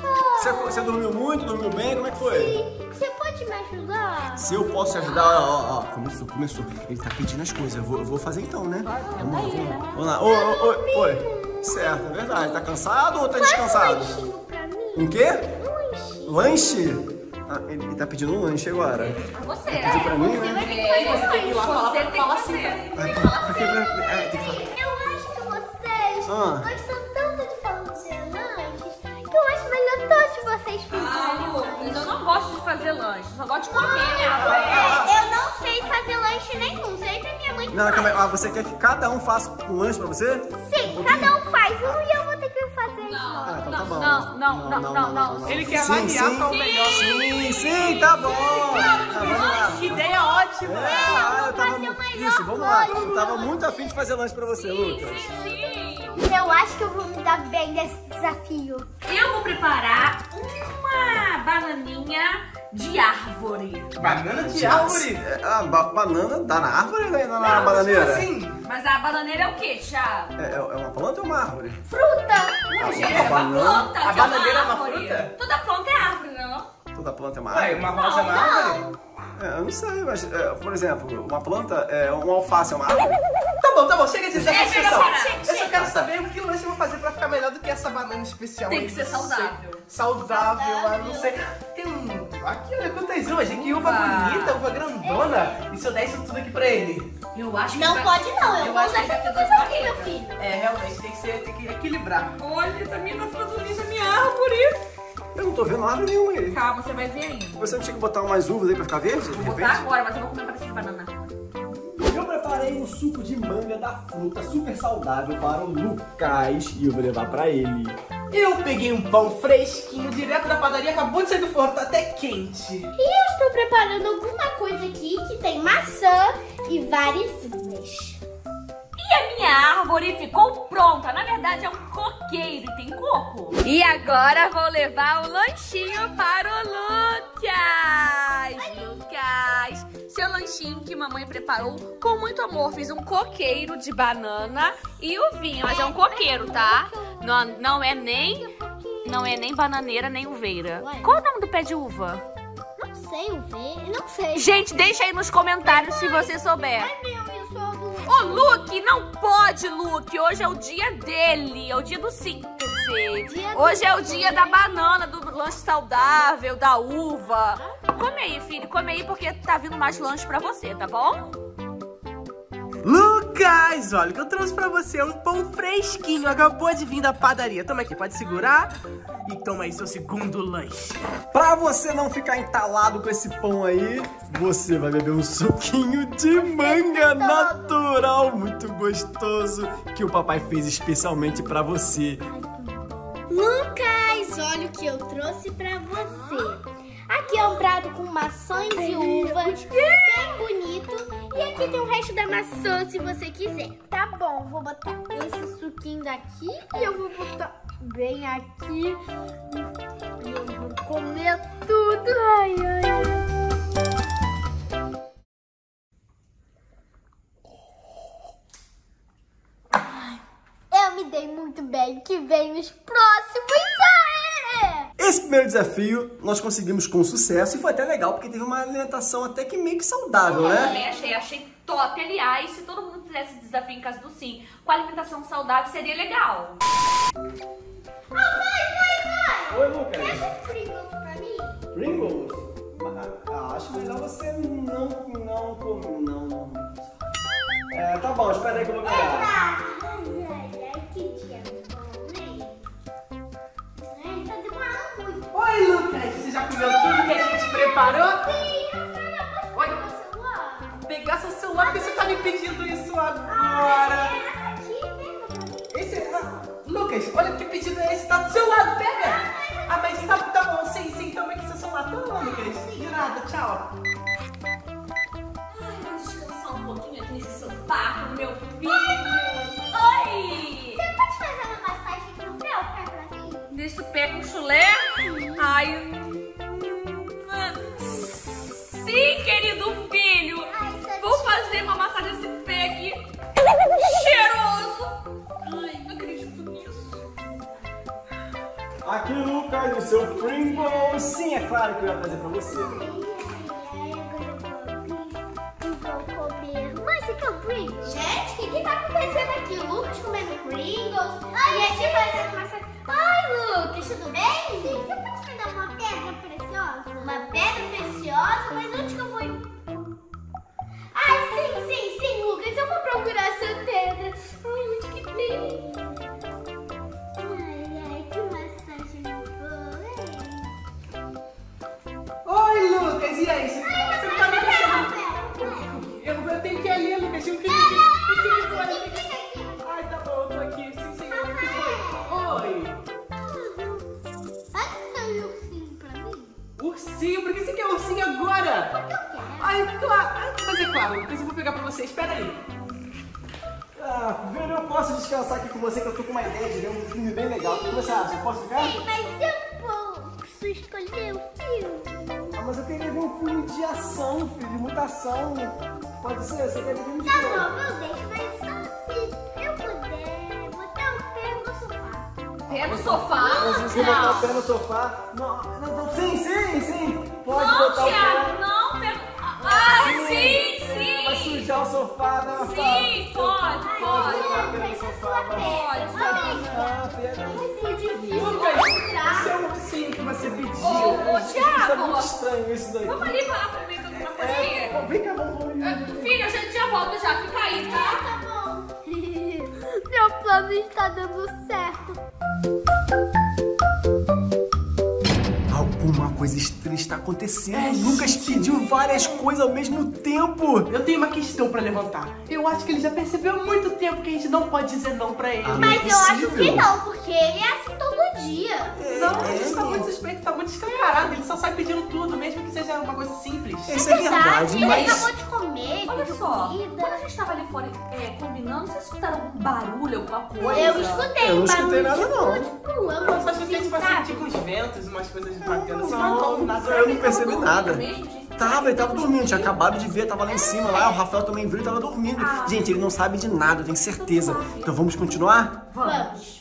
Você, você dormiu muito? Dormiu bem? Como é que foi? Sim. Você pode me ajudar? Se eu posso te ajudar, ó, ó, ó, começou, começou. Ele tá pedindo as coisas, eu vou, eu vou fazer então, né? Vamos lá, vamos lá. Vamos lá. Ô, ô, ô, oi. Certo, é verdade. Tá cansado ou tá descansado? Faz um lanchinho pra mim. Um quê? Um lanchinho. Lanche? Ah, ele, ele tá pedindo um lanche agora. Você. Pediu pra mim, né? Você tem que falar, você tem que fazer. Ai, porque, é, tem que falar. Eu acho que vocês Ah. gostam tanto de fazer lanches que eu acho melhor todos vocês Ah, fazerem Lucas, lanches. eu não gosto de fazer lanche, só gosto de comer, né, É, Rafael? eu não sei fazer lanche nenhum, sempre minha mãe Não, faz. calma aí. Ah, você quer que cada um faça um lanche pra você? Sim, cada um faz um e eu vou ter que fazer isso. Ah, então tá bom. Não, não, não, não, não. Ele quer Sim, avaliar sim. qual o melhor. Sim, sim, tá bom. Tá, vamos lá. Que ideia ótima. É, ah, eu tava... fazer o melhor Isso, vamos lá. lanche Eu pra tava muito afim de fazer lanche pra você, Lucas. Sim. Eu acho que eu vou me dar bem nesse desafio. Eu vou preparar uma bananinha de árvore. Banana de árvore. É, a ba- banana dá na árvore ou na, na bananeira? Assim, Mas a bananeira é o quê, Thiago? É, é uma planta ou uma árvore? Fruta! Gente, é uma planta. A que é uma bananeira é uma árvore. fruta? Toda planta é árvore, não? Toda planta é uma ué, árvore? uma rosa na árvore? É, eu não sei, mas, é, por exemplo, uma planta, é, um alface é uma árvore? Tá bom, tá bom, chega de Chega, desafiação. chega, Eu só chega. quero saber o que lanche eu vou fazer pra ficar melhor do que essa banana especial. Tem aí, que ser não sei. saudável. Saudável, eu não sei. Tem um. Aqui, olha quantas uvas, gente. Que uva Uva. bonita, uva grandona. E se eu der isso tudo aqui pra ele? Eu acho que Não vai- pode não, eu, Eu vou acho que usar vai ter essa duas fruta aqui, meu barrigas. filho. É, realmente, tem que ser, tem que equilibrar. Olha, também tá ficando lisa a minha árvore. Eu não tô vendo nada nenhuma aí. Calma, você vai ver ainda. Você não tinha que botar umas uvas aí pra ficar verde, de Vou botar repente? agora, mas eu vou comer um pedacinho de banana. Eu preparei um suco de manga da fruta super saudável para o Lucas e eu vou levar para ele. Eu peguei um pão fresquinho, direto da padaria, acabou de sair do forno, tá até quente. E eu estou preparando alguma coisa aqui que tem maçã e várias uvas. E a minha árvore ficou pronta. Na verdade, é um coqueiro e tem coco. E agora vou levar o lanchinho para o Lucas. Lucas, seu lanchinho que mamãe preparou com muito amor. Fiz um coqueiro de banana e uvinha, mas é um coqueiro, tá? Não, não é nem, não é nem bananeira nem uveira. Qual é o nome do pé de uva? Não sei o ver, não sei. Gente, deixa aí nos comentários se você souber. Ai, meu, eu sou do... Ô, Luke, não pode, Luke. Hoje é o dia dele. É o dia do sim. Quer dizer, Dia do hoje é o sim. dia da banana, do lanche saudável, da uva. Come aí, filho. Come aí porque tá vindo mais lanche pra você, tá bom? Lucas, olha o que eu trouxe pra você, um pão fresquinho, acabou de vir da padaria. Toma aqui, pode segurar e toma aí seu segundo lanche. Pra você não ficar entalado com esse pão aí, você vai beber um suquinho de manga natural, muito gostoso, que o papai fez especialmente pra você. Lucas, olha o que eu trouxe pra você. Aqui é um prato com maçãs e uvas, bem bonito. E aqui tem o resto da maçã, se você quiser. Tá bom, vou botar esse suquinho daqui e eu vou botar bem aqui. E eu vou comer tudo. Ai, ai, ai. Eu me dei muito bem, que vem os próximos. Aê! Esse primeiro desafio nós conseguimos com sucesso e foi até legal porque teve uma alimentação até que meio que saudável, Eu né? também achei, achei top. Aliás, se todo mundo fizesse esse desafio em casa do Sim, com alimentação saudável, seria legal. Oi, Lucas. Pringles pra mim? Pringles? Ah, acho melhor você não, não, comer, não. É, tá bom, espera aí que eu vou pegar. Ai, ai, ai, que dia bom, né? Ai, tá demorando muito. Oi, Lucas, você já comeu tudo que a gente preparou? Sim, Rafael, Oi. posso pegar o celular? Pegar seu celular, por que você tá me pedindo isso agora? É, aqui, pega pra mim. Esse, ah, Lucas, olha que pedido é esse, tá do seu lado, pega! Ah, mas tá, tá bom, sim, sim, toma aqui seu celular, toma, Lucas. De nada, tchau. Ai, vou descansar um pouquinho aqui nesse sofá com meu filho. Oi! Você pode fazer uma massagem no meu pé pra mim? Nesse pé com chulé? Ai, hum, sim, querido filho. Ai, você Vou fazer uma massagem nesse pé aqui. Cheiroso. Ai, não acredito nisso. Aqui, Lucas, Lucas, o seu Pringles. Sim, é claro que eu ia trazer pra você. Mãe, você quer um Pringles? Gente, o que que tá acontecendo aqui? O Lucas comendo Pringles e a gente fazendo massa... Ai, Lucas, tudo bem? Sim, você pode me dar uma pedra preciosa? Uma pedra preciosa? Mas onde que eu vou... Ai, sim, sim, sim, Lucas, eu vou procurar essa pedra. Ai, onde que tem? Ai, ai, que massagem boa, hein? Oi, Lucas, e aí? Você, Ai, você tá me deixando... Eu, eu tenho que ir ali, Lucas. O que, que, o que, que foi? Ai, tá bom, eu tô aqui. Sim, senhor. O que foi? Oi. Ai, ursinho pra mim? Ursinho? Por que você quer ursinho agora? Porque eu quero. Ai, claro. Ai, mas é claro, Lucas, eu vou pegar pra você. Espera aí. Ah, velho, eu posso descansar aqui com você que eu tô com uma ideia de ver um filme bem legal. O que você acha? Posso ficar? Sim, mas eu posso escolher o filme. Ah, mas eu queria ver um filme de ação, filho, de muita ação. Pode ser? Você quer ver um filme de Tá quê? bom, eu deixo, mas só se eu puder botar o pé no sofá. Pé no sofá? Mas você botar o pé no sofá? Não, não, não, sim, sim, sim. Pode Não, botar o Thiago, pé. não. Pé... Ah, sim, sim. Vai sujar o sofá, né? Sim, pode, Pode pode. botar o pé no sofá, vai. Pode. Ah, pega. Vai ser difícil Lucas, encontrar. esse é o ursinho que você pediu. Ô, ô, Isso é muito Thiago, estranho isso daí. vamos ali falar comigo alguma coisa É, aqui. vem cá, vamos, vamos. Ah, Filha, a gente já volta já, fica aí, tá? Tá bom. Meu plano está dando certo. Alguma coisa estranha está acontecendo. O Lucas pediu várias coisas ao mesmo tempo. Eu tenho uma questão pra levantar. Eu acho que ele já percebeu há muito tempo que a gente não pode dizer não pra ele. Ah, Mas não é eu acho possível. que não, porque ele é assim todo dia. Não, a gente tá muito suspeito, tá muito escancarado. Ele só sai pedindo tudo, mesmo que seja uma coisa simples. Isso é verdade, ele mas... acabou de comer, Olha pediu só, comida. quando a gente tava ali fora é, combinando, vocês escutaram algum barulho, alguma coisa? Eu escutei Eu não um escutei barulho nada, de não. tudo, pulando, Eu só escutei, assim, tipo assim, sabe? tipo uns ventos, umas coisas batendo assim, Não, mas não, nada. eu não percebi nada. Mesmo, gente? Tava, ele tava dormindo, tinha acabado de ver, tava lá em cima, lá, o Rafael também viu e tava dormindo. Gente, ele não sabe de nada, eu tenho certeza. Então vamos continuar? Vamos.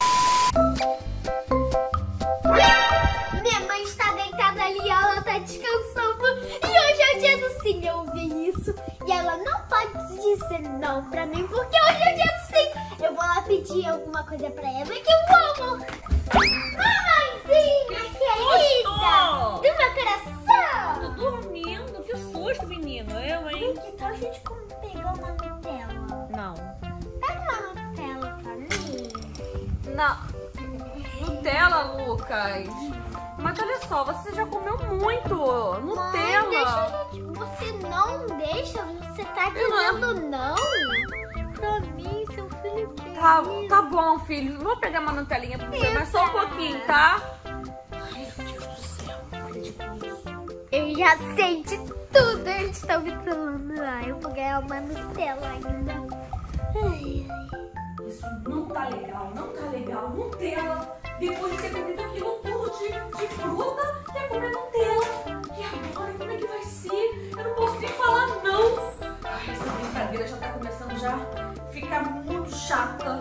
Minha mãe está deitada ali, ela tá descansando. E hoje é o dia do sim, eu ouvi isso. E ela não pode dizer não pra mim, porque hoje é o dia do sim. Eu vou lá pedir alguma coisa pra ela que eu amo. Mamãezinha querida do meu coração. Tô dormindo, que susto, menino. Eu, hein? Que tal a gente pegar uma Nutella? Não. Pega uma Nutella pra mim. Não. Nutella, Lucas. Mas olha só, você já comeu muito. Nutella. Mãe, deixa a gente... Você não deixa? Você tá dizendo não? Pra mim, seu filho querido. Tá, tá bom, filho. Vou pegar uma Nutelinha pra você, mas só um pouquinho, tá? Ai, meu Deus do céu. Eu já sei de tudo. Eles estão me falando lá. Eu vou ganhar uma Nutella ainda. Ai, ai. Isso não tá legal, não tá legal. Nutella. Depois de ter comido aquilo tudo de, de fruta, quer comer Nutella. E agora, como é que vai ser? Eu não posso nem falar não. Ai, essa brincadeira já tá começando já a ficar muito chata.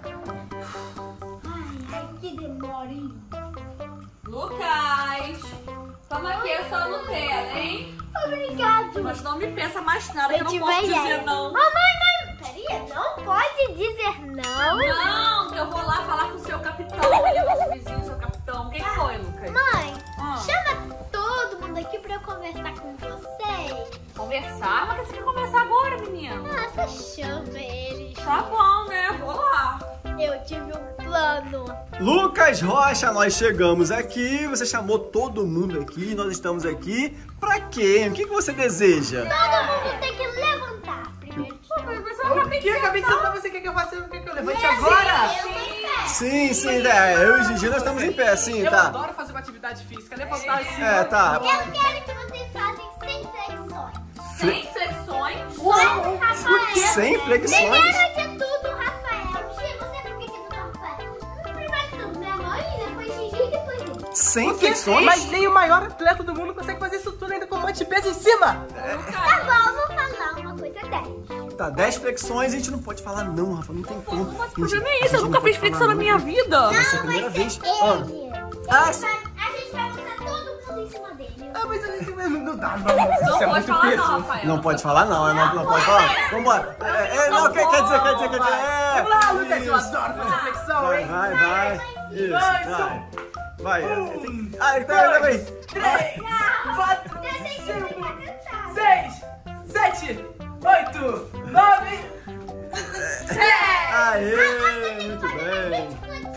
Ai, ai, que demora, hein? Lucas, toma aqui a sua Nutella, hein? Obrigado. Mas não me pensa mais nada, que eu Eu não posso te dizer ganhei. não. Mamãe, mãe, peraí, não pode dizer não. Não, que eu vou lá falar com o seu capitão, ele é nosso vizinho, seu capitão. Quem foi, Lucas? Mãe, Ah. chama todo mundo aqui pra eu conversar com vocês. Conversar? Mas você quer conversar agora, menino? Nossa, chama eles. Tá bom, né? Vou lá. Eu tive um plano. Lucas Rocha, nós chegamos aqui, você chamou todo mundo aqui, nós estamos aqui. Pra quê? O que, que você deseja? Todo mundo tem que levantar primeiro. Mas você O acabei de que? Acabei de sentar. sentar, você quer que eu faça? Quer que eu levante agora? Eu tô em pé. Sim, sim, é, eu e Gigi nós estamos em pé, sim, Eu tá. adoro fazer uma atividade física, levantar assim. É, tá. Eu quero que vocês façam cem flexões. Sem flexões. Só o Rafael. Sem flexões? Primeiro de tudo, Rafael. Gigi, você por que que não tá Rafael? Primeiro de tudo, minha mãe, depois Gigi e depois ele. Sem flexões? Mas nem o maior atleta do mundo consegue fazer isso tudo ainda com um monte de peso em cima. Tá bom, eu vou falar uma coisa dez. Tá, dez flexões, a gente não pode falar não, Rafa, não tem como. Mas o Gente, problema é a isso, eu gente nunca não fiz pode flexão falar na não. minha vida. Vai ser a primeira vez. Ele. Ah, Ele Ah, vai- sim. a cima dele. Ah, mas eu não, não dá, não. Não Isso é pode muito falar peso. não, Rafael. Não pode falar não, não, não pode falar. Vambora. É, é, não, quer, quer dizer, quer dizer, quer dizer. É. Vamos lá, Lucas, eu Isso. adoro fazer flexão, Vai, hein? vai, vai. Isso, Vai, vai. Vai. Um, Ai, tá, tá bem. três, quatro, cinco, seis, sete, oito, nove, dez. Aê, muito bem.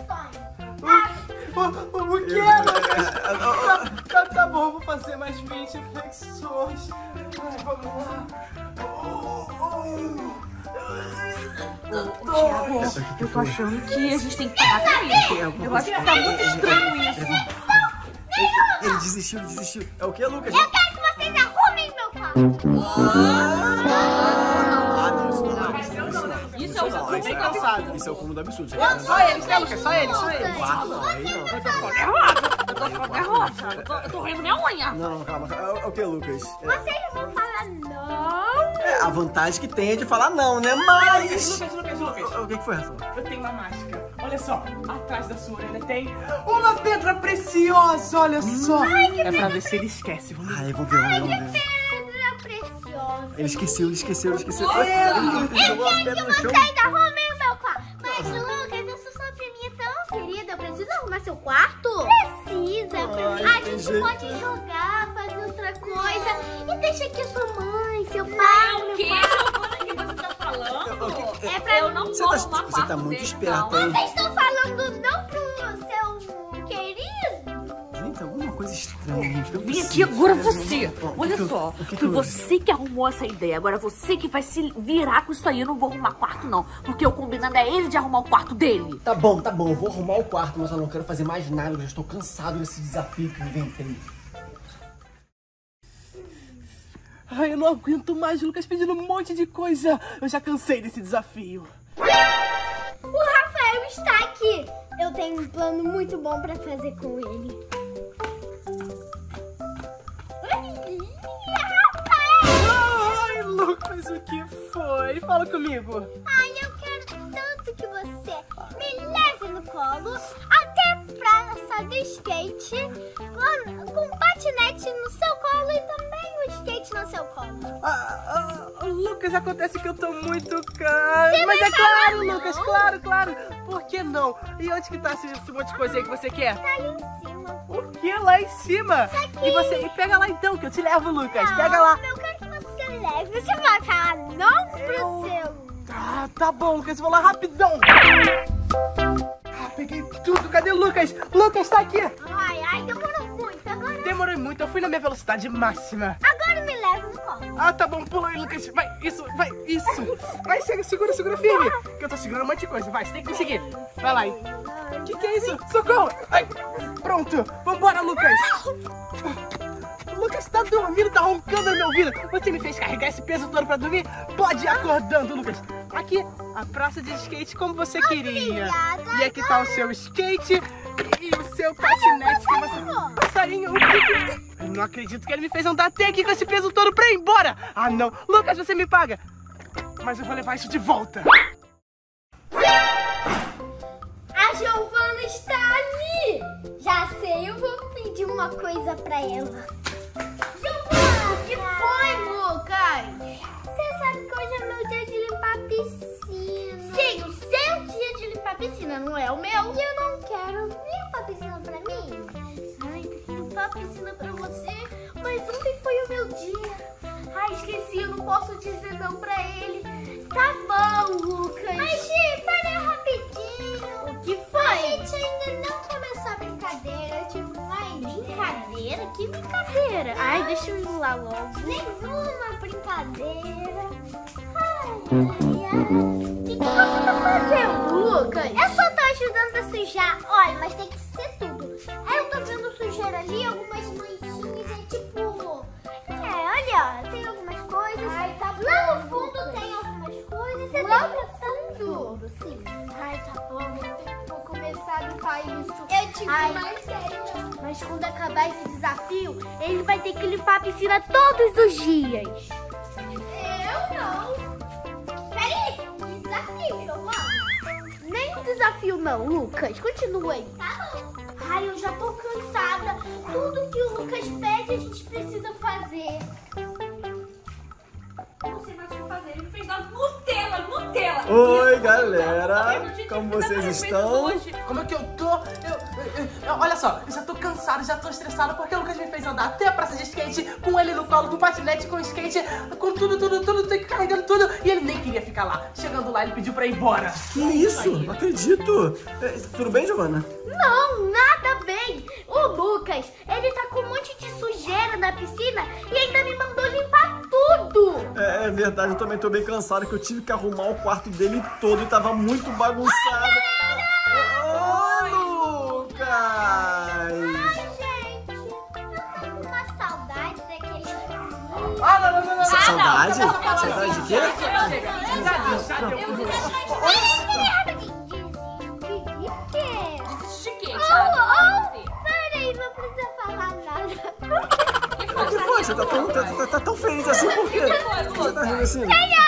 O, o, o que é, Lucas? Tá, tá, tá bom, vou fazer mais vinte flexões. Ai, vamos lá. Oh, oh. Tiago, eu tô achando que a gente tem que parar com isso. Eu acho que tá muito estranho isso. Ele desistiu, ele desistiu. É o que, Lucas? Eu quero que vocês arrumem meu quarto. Ah, não, isso não é. Isso é o Não, isso é, isso é o cúmulo do absurdo. Você quer Só eles, né, Lucas? Só eles, só eles. Ah, não, aí não. Eu tô ficando nervosa. Eu tô ficando nervosa. Eu tô, eu tô roendo minha unha. Não, não, calma. calma. É o que, Lucas? É, Vocês vão falar não. é, a vantagem que tem é de falar não, né? Mas... Lucas, Lucas, Lucas. O, o que que foi, Rafa? Eu tenho uma mágica. Olha só, atrás da sua orelha tem uma pedra preciosa, olha só. É pra ver se ele esquece. Vamos ver. Ai, vamos ver, vamos ver, vamos ver. Pedra preciosa. Ele esqueceu, ele esqueceu, ele esqueceu. Pedro! Ele, ele jogou a pedra no chão. Vocês arrumem o meu quarto. Mas, Lucas, eu sou sua priminha tão querida. Eu preciso arrumar seu quarto? Precisa. Ai, A tem gente jeito. pode jogar, fazer outra coisa. E deixa aqui sua mãe, seu pai, O meu que, pai. Giovana, que você tá falando? É pra Eu não Você vou tá, arrumar você quarto tá muito dele, esperta, não. hein? Vocês estão falando não pro seu querido? Gente, alguma coisa estranha, gente. Não é Vem aqui possível. agora você. Ó, Olha o que eu- só, o que que foi eu- você que arrumou essa ideia. Agora você que vai se virar com isso aí. Eu não vou arrumar quarto, não. Porque o combinado é ele de arrumar o quarto dele. Tá bom, tá bom, eu vou arrumar o quarto, mas eu não quero fazer mais nada, eu já estou cansado desse desafio que inventei. Ai, eu não aguento mais, o Lucas pedindo um monte de coisa. Eu já cansei desse desafio. O Rafael está aqui. Eu tenho um plano muito bom pra fazer com ele. Rafael! Ai, Lucas, o que foi? Fala comigo. Ai, eu quero tanto que você me leve no colo até a praça do skate com, com um patinete no seu colo e também o skate no seu colo. Ah, ah, Lucas, acontece que eu tô muito caro. Você Mas vai é claro, falar não? Lucas, claro, claro. Por que não? E onde que tá esse, esse monte de coisa aí que você quer? Tá ali em cima. O que? Lá em cima? aqui. E você, e pega lá então, que eu te levo, Lucas. Pega lá. Eu quero que você leve. Você vai falar não pro Eu- seu. Ah, tá bom, Lucas, vou lá rapidão. Ah, peguei tudo. Cadê o Lucas? Lucas, tá aqui. Ai, ai, demorou muito. Agora, Demorou muito, eu fui na minha velocidade máxima. agora me leve no colo. Ah, tá bom, pula aí, Lucas. Vai, isso, vai, isso. Vai, chega, segura, segura firme. Que eu tô segurando um monte de coisa. Vai, você tem que conseguir. Vai lá. O que, que é isso? Socorro. Ai, pronto. Vambora, Lucas. O Lucas tá dormindo, tá roncando no meu ouvido. Você me fez carregar esse peso todo pra dormir? Pode ir acordando, Lucas. Aqui, a praça de skate como você queria. Obrigada. E aqui tá o seu skate e o seu patinete que você... Passarinho, o que que... Eu não acredito que ele me fez andar até aqui com esse peso todo pra ir embora. Ah, não. Lucas, você me paga. Mas eu vou levar isso de volta. A Giovana está ali. Já sei, eu vou pedir uma coisa pra ela. Giovana! O que foi, Lucas? Você sabe que hoje é meu dia de limpar a piscina. Sim, o seu dia de limpar a piscina, não é o meu. E eu não quero limpar a piscina pra mim. Ai, tem que limpar a piscina pra você. Mas ontem foi o meu dia. Ai, esqueci, eu não posso dizer não pra ele. Tá bom, Lucas. Mas, Gi, para rapidinho. O que foi? A gente ainda não começou a brincadeira. Eu tive uma brincadeira? Que brincadeira? Ai, deixa eu ir lá logo. Nenhuma brincadeira. Ai, ai, ai. O que, que você tá fazendo, Lucas? Eu só tô ajudando a sujar. Olha, mas tem que ser tudo. Aí eu tô vendo sujeira ali, algumas manchinhas. É tipo... É, olha, tem algumas coisas. Ai, tá bom. Lá no fundo tem algumas coisas. Você Lá no fundo? Sim. Ai, tá bom. Vou, ter, vou começar a limpar isso. Eu te mais sério. Mas quando acabar esse desafio, ele vai ter que limpar a piscina todos os dias. Eu não. Peraí, que desafio, Giovana? Nem um desafio não, Lucas. Continua aí. Tá bom. Ai, eu já tô cansada. Tudo que o Lucas pede, a gente precisa fazer. Eu não sei mais o que fazer. Ele me fez dar Nutella, Nutella. Oi, galera. Como vocês estão? Como é que eu tô? Eu, eu, eu- olha só, eu já tô cansado, já tô estressado porque o Lucas me fez andar até a praça de skate com ele no colo, com patinete, com skate, com tudo, tudo, tudo, tudo, carregando tudo. E ele nem queria ficar lá. Chegando lá, ele pediu pra ir embora. Que isso? Não acredito. É, tudo bem, Giovana? Não, nada bem. O Lucas, ele tá com um monte de sujeira na piscina e ainda me mandou limpar tudo. É, é verdade, eu também tô bem cansado que eu tive que arrumar o quarto dele todo e tava muito bagunçado. Ô, Lucas! Ai, gente, eu tô com uma saudade daquele... Ah, não, não, não, não. Sa- Saudade? não, não, não, não, não, Saudade de quê? De quê, Oh, Thiago? oh, peraí, não precisa falar nada. O que foi? Você tá tão, tá, tá- tá tão feliz assim por quê? Você tá rindo assim?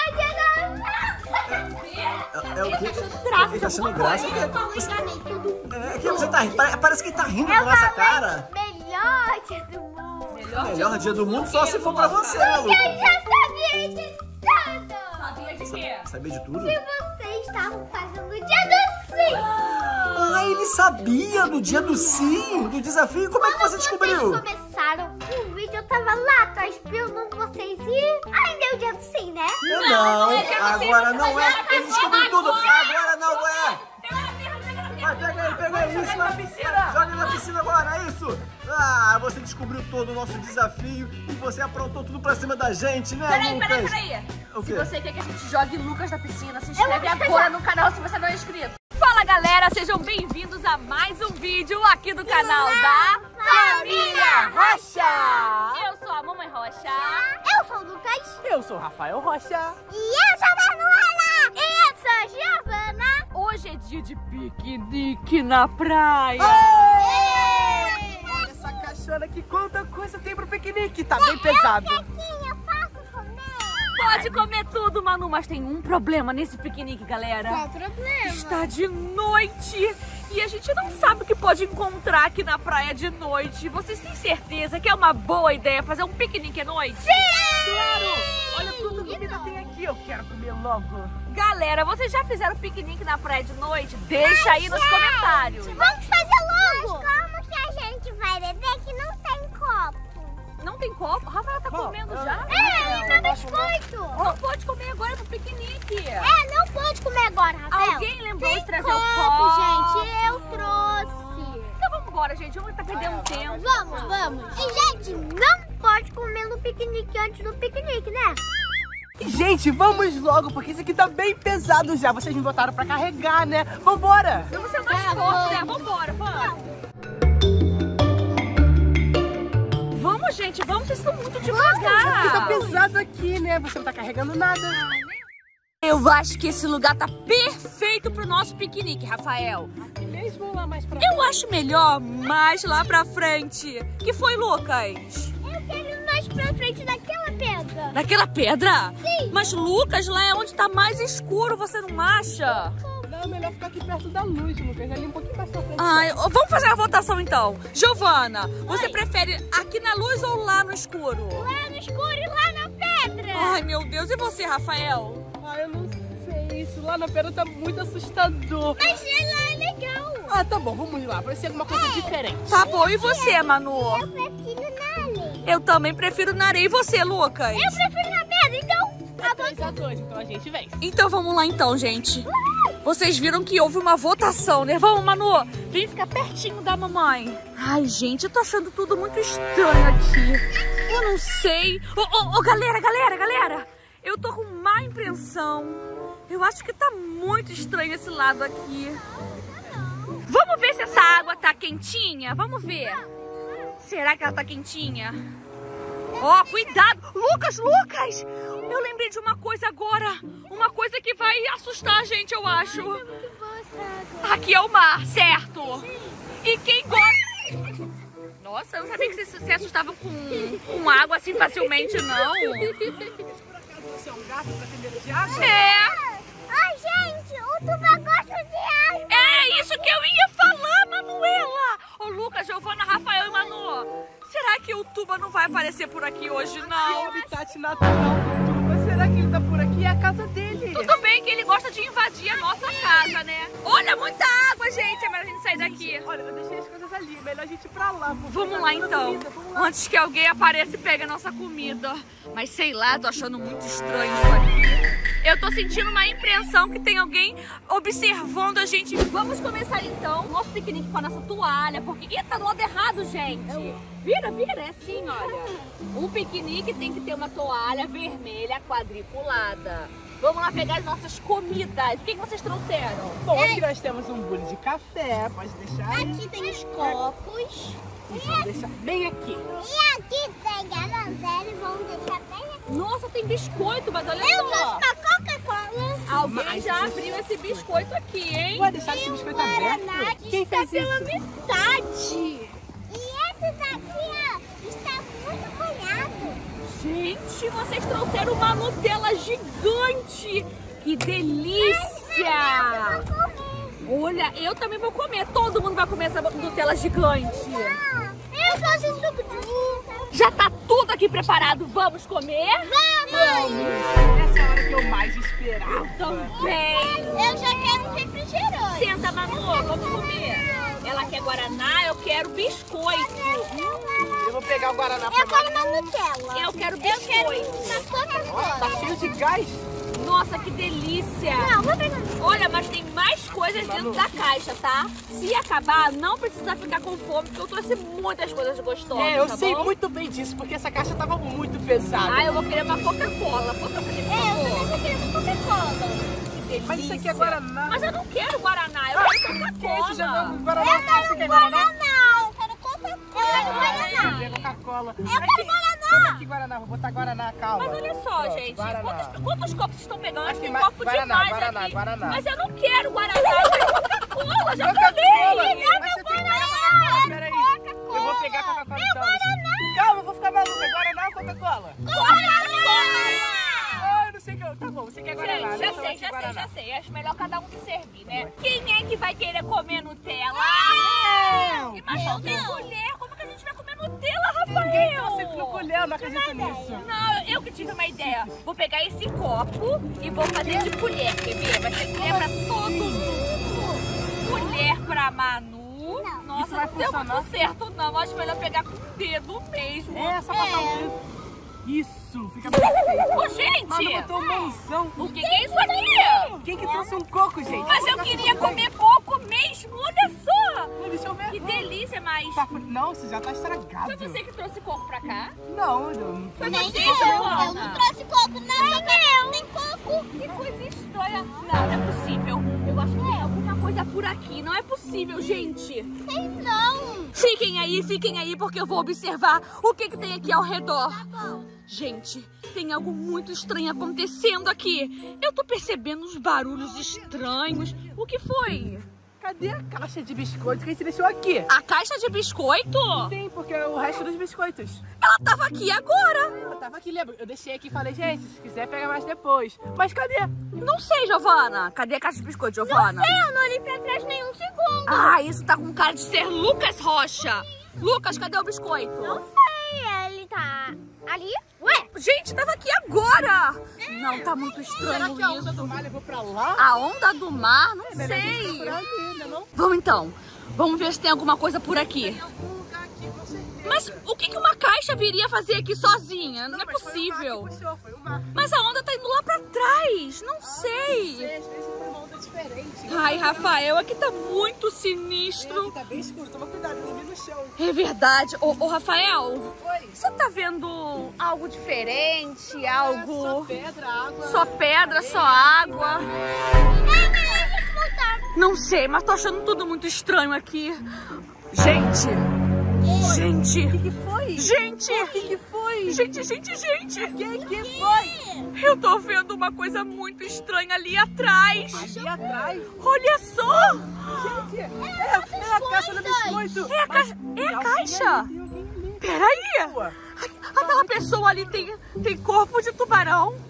É, é o quê? Ele tá achando graça? É que você tá rindo. Pare- Parece que ele tá rindo da nossa cara. Melhor dia do mundo. Melhor dia do mundo só se for pra você, né, Eu Lucas? já sabia de tudo. Sabia de quê? Saber de tudo? Que vocês estavam fazendo o dia do sim. Ah, ele sabia do dia do sim, do desafio. Como é que você descobriu? Vocês começaram o vídeo, eu tava lá atrás espionando vocês e ainda é o dia do sim, né? Não, é dia do sim, agora você não vai é. jogar Ele descobriu tudo. Agora não é. Vai, Vai, pega ele, pega ele. Isso, na piscina. Joga ele na piscina agora, é isso. Ah, você descobriu todo o nosso desafio e você aprontou tudo pra cima da gente, né, Peraí, Lucas? peraí, peraí. O Se quê? você quer que a gente jogue Lucas na piscina, se inscreve agora no canal se você não é inscrito. Fala, galera, sejam bem-vindos a mais um vídeo aqui do canal da Família Rocha. Eu sou a Mamãe Rocha. Eu sou o Lucas. Eu sou o Rafael Rocha. E eu sou a Manuela. E eu sou a Giovana. Hoje é dia de piquenique na praia. Olha essa caixona aqui, quanta coisa tem pro piquenique. Tá bem pesado. Eu posso comer? Pode comer tudo, Manu, mas tem um problema nesse piquenique, galera. Qual o problema? Está de noite e a gente não sabe o que pode encontrar aqui na praia de noite. Vocês têm certeza que é uma boa ideia fazer um piquenique à noite? Sim! Claro! Olha quanta comida tem aqui, eu quero comer logo. Galera, vocês já fizeram piquenique na praia de noite? Deixa aí nos comentários. Vamos fazer logo! Mas como que a gente vai beber que não tem copo? Não tem copo? Rafael tá comendo já? É, e meu biscoito! Não pode comer agora no piquenique. É, não pode comer agora, Rafael. Alguém lembrou Tem de trazer copo, o copo? gente, eu trouxe. Então vamos embora, gente. Vamos estar perdendo tempo. Vamos, vamos. E, gente, não pode comer no piquenique antes do piquenique, né? Gente, vamos logo, porque isso aqui tá bem pesado já. Vocês me botaram pra carregar, né? Vambora! Vamos ser mais fortes, né? Vambora, vamos. Vamos, gente. Vamos, vocês estão muito Porque tá devagar. pesado aqui, né? Você não tá carregando nada. Eu acho que esse lugar tá perfeito pro nosso piquenique, Rafael. Eles vão lá mais pra Eu acho melhor mais lá pra frente. Que foi, Lucas? Eu quero ir mais pra frente daquela pedra. Naquela pedra? Sim. Mas, Lucas, lá é onde tá mais escuro, você não acha? Não, é melhor ficar aqui perto da luz, Lucas. Ali um pouquinho mais pra frente. Ai, ó, vamos fazer uma votação então. Giovana, você prefere aqui na luz ou lá no escuro? Lá no escuro e lá na pedra. Ai, meu Deus. E você, Rafael? Ah, eu não sei. Isso lá na pedra tá muito assustador. Mas lá é legal. Ah, tá bom. Vamos lá. Vai ser alguma coisa diferente. Tá bom. E você, Manu? Eu prefiro na areia. Eu também prefiro na areia. E você, Lucas? Eu prefiro na pedra, então... É três a dois, então a gente vence. Então vamos lá então, gente. Vocês viram que houve uma votação, né? Vamos, Manu. Vem ficar pertinho da mamãe. Ai, gente, eu tô achando tudo muito estranho aqui. Eu não sei. Ô, ô, ô, galera, galera, galera. Eu tô com má impressão. Eu acho que tá muito estranho esse lado aqui. Vamos ver se essa água tá quentinha? Vamos ver. Será que ela tá quentinha? Ó, oh, cuidado! Lucas, Lucas! Eu lembrei de uma coisa agora. Uma coisa que vai assustar a gente, eu acho. Aqui é o mar, certo? E quem gosta... Nossa, eu não sabia que vocês se assustavam com, com água assim facilmente, não. Você é um gato pra ter medo de água? É. Ai, gente, o tuba gosta de água. É isso que eu ia falar, Manuela. Ô, Lucas, Giovana, Rafael e Manu, será que o Tuba não vai aparecer por aqui hoje, não? É o habitat natural do Tuba. Será que ele tá por aqui? É a casa dele. Tudo bem que ele gosta de invadir a nossa casa, né? Olha, muita água, gente. É melhor a gente sair daqui. Olha, eu deixei as coisas ali. É melhor a gente ir pra lá. Vamos lá, então. Comida, vamos lá. Antes que alguém apareça e pegue a nossa comida. Mas sei lá, tô achando muito estranho isso aqui. Eu tô sentindo uma impressão que tem alguém observando a gente. Vamos começar, então, o nosso piquenique com a nossa toalha. Porque Ih, tá do lado errado, gente. Vira, vira. É assim, olha. Um piquenique tem que ter uma toalha vermelha quadriculada. Vamos lá pegar as nossas comidas. O que, que vocês trouxeram? Bom, aqui nós temos um bule de café. Pode deixar aí. Aqui tem os copos. Isso, vamos deixar bem aqui. E aqui tem garanzela e vamos deixar bem aqui. Nossa, tem biscoito, mas olha Eu só. trouxe uma Coca-Cola. Alguém Mas já isso- abriu esse biscoito aqui, hein? Vai deixar esse biscoito aberto? Quem fez pela isso? metade. E esse daqui, ó, está muito molhado. Gente, vocês trouxeram uma Nutella gigante! Que delícia! Olha, eu também vou comer. Todo mundo vai comer essa Nutella gigante. Eu trouxe suco de uva. Já tá tudo aqui preparado. Vamos comer? Vamos! Essa é a hora que eu mais esperava. Também. Eu já quero um refrigerante. Senta, Manu, vamos comer. Ela quer Guaraná, eu quero biscoito. Eu vou pegar o Guaraná pra Eu quero uma Nutella. Eu quero Eu quero biscoito. uma Coca-Cola. Tá cheio de gás. Nossa, que delícia! Não, vou pegar. Olha, mas tem mais coisas dentro da caixa, tá? Se acabar, não precisa ficar com fome, porque eu trouxe muitas coisas gostosas, É, eu tá sei bom? muito bem disso, porque essa caixa tava muito pesada. Ah, eu vou querer uma Coca-Cola. Coca-Cola, por É, eu favor. também vou querer uma Coca-Cola. Que delícia. Mas isso aqui é Guaraná. Mas eu não quero Guaraná, eu quero Que isso, já Coca-Cola. não, Guaraná, Eu quero você um quer Guaraná? Guaraná. Eu quero Coca-Cola. Eu quero Guaraná. Pega Coca-Cola. Eu Aqui, quero Guaraná. toma aqui Guaraná, vou botar Guaraná, calma. Mas olha só, Pronto, gente, Guaraná. quantos, quantos copos vocês estão pegando? Acho que Aqui, tem ma- copo Guaraná, demais Guaraná, aqui. Guaraná. Mas eu não quero Guaraná, eu quero Coca-Cola, já Coca-Cola. falei. Mas você tem Guaraná. Peraí, eu vou pegar Coca-Cola então. deixa- Calma, eu vou ficar maluca. É Guaraná ou Coca-Cola? Ah, eu não sei o que eu... Tá bom, você quer Guaraná, Gente, né? já Então sei, aqui já sei, Guaraná. já sei. Acho melhor cada um se servir, né? Quem é que vai querer comer Nutella? Eu! Mas não tem colher, como que a gente vai comer Nutella, Rafael? Ninguém trouxe no colher, eu não acredito nisso. Não, eu que tive uma ideia. Vou pegar esse copo e vou fazer de colher, quer ver? Vai ser colher pra todo mundo. Colher pra Manu. Nossa, Isso vai não deu funcionar? muito certo não. Acho melhor pegar com o dedo mesmo. É, só passar um dedo. Isso, fica perfeito. Ô, gente! Mano, botou um mãozão. O que, que é isso aqui? Quem que trouxe um coco, gente? Mas eu queria comer coco mesmo, olha só! Deixa eu ver. Que delícia, mas... Tá fri- Não, você já tá estragado. Foi você que trouxe coco pra cá? Não, eu não Foi Nem você, eu, eu Giovana? não trouxe coco, não. Só que não tem coco. Que coisa estranha. Não, não é possível. Eu acho que tem alguma coisa por aqui. Não é possível, gente. Tem não. Fiquem aí, fiquem aí, porque eu vou observar o que, que tem aqui ao redor. Tá bom. Gente, tem algo muito estranho acontecendo aqui. Eu tô percebendo uns barulhos estranhos. O que foi? Cadê a caixa de biscoito que a gente deixou aqui? A caixa de biscoito? Sim, porque é o resto dos biscoitos. Ela tava aqui agora. Eu tava aqui, lembra? Eu deixei aqui e falei, gente, se quiser pega mais depois. Mas cadê? Não sei, Giovana. Cadê a caixa de biscoito, Giovana? Eu não olhei pra trás nenhum segundo. Ah, isso tá com cara de ser Lucas Rocha. Lucas, cadê o biscoito? Não sei, ele tá ali. Ué? Gente, tava aqui agora. Não, tá muito Será estranho que a onda isso. do mar levou pra lá? A onda do mar? Não É melhor a gente sei. procurar ali ainda, não? Vamos então. Vamos ver se tem alguma coisa por aqui. Tem algum lugar aqui, com certeza. Mas o que que uma caixa viria fazer aqui sozinha? Não, é mas foi o mar possível. que puxou, foi o mar. Mas a onda tá indo lá pra trás. Não sei. Às vezes foi uma onda diferente. Ai, Rafael, aqui tá muito É, sinistro. aqui tá bem escuro, toma cuidado, não vi no chão. É verdade. Ô, ô, Rafael, Oi. você tá vendo algo diferente? Algo... Só pedra, água. Só pedra, só água. Não sei, mas tô achando tudo muito estranho aqui. Gente! Gente! O que, que foi? Gente! O que, que foi? Gente, gente, gente! O que, que foi? Eu tô vendo uma coisa muito estranha ali atrás. Ali atrás. Olha só! Gente, é, é a caixa do biscoito. É a, Mas ca... é tem a alguém caixa! ali, tem alguém ali. Peraí! Boa. Aquela pessoa ali tem, tem corpo de tubarão.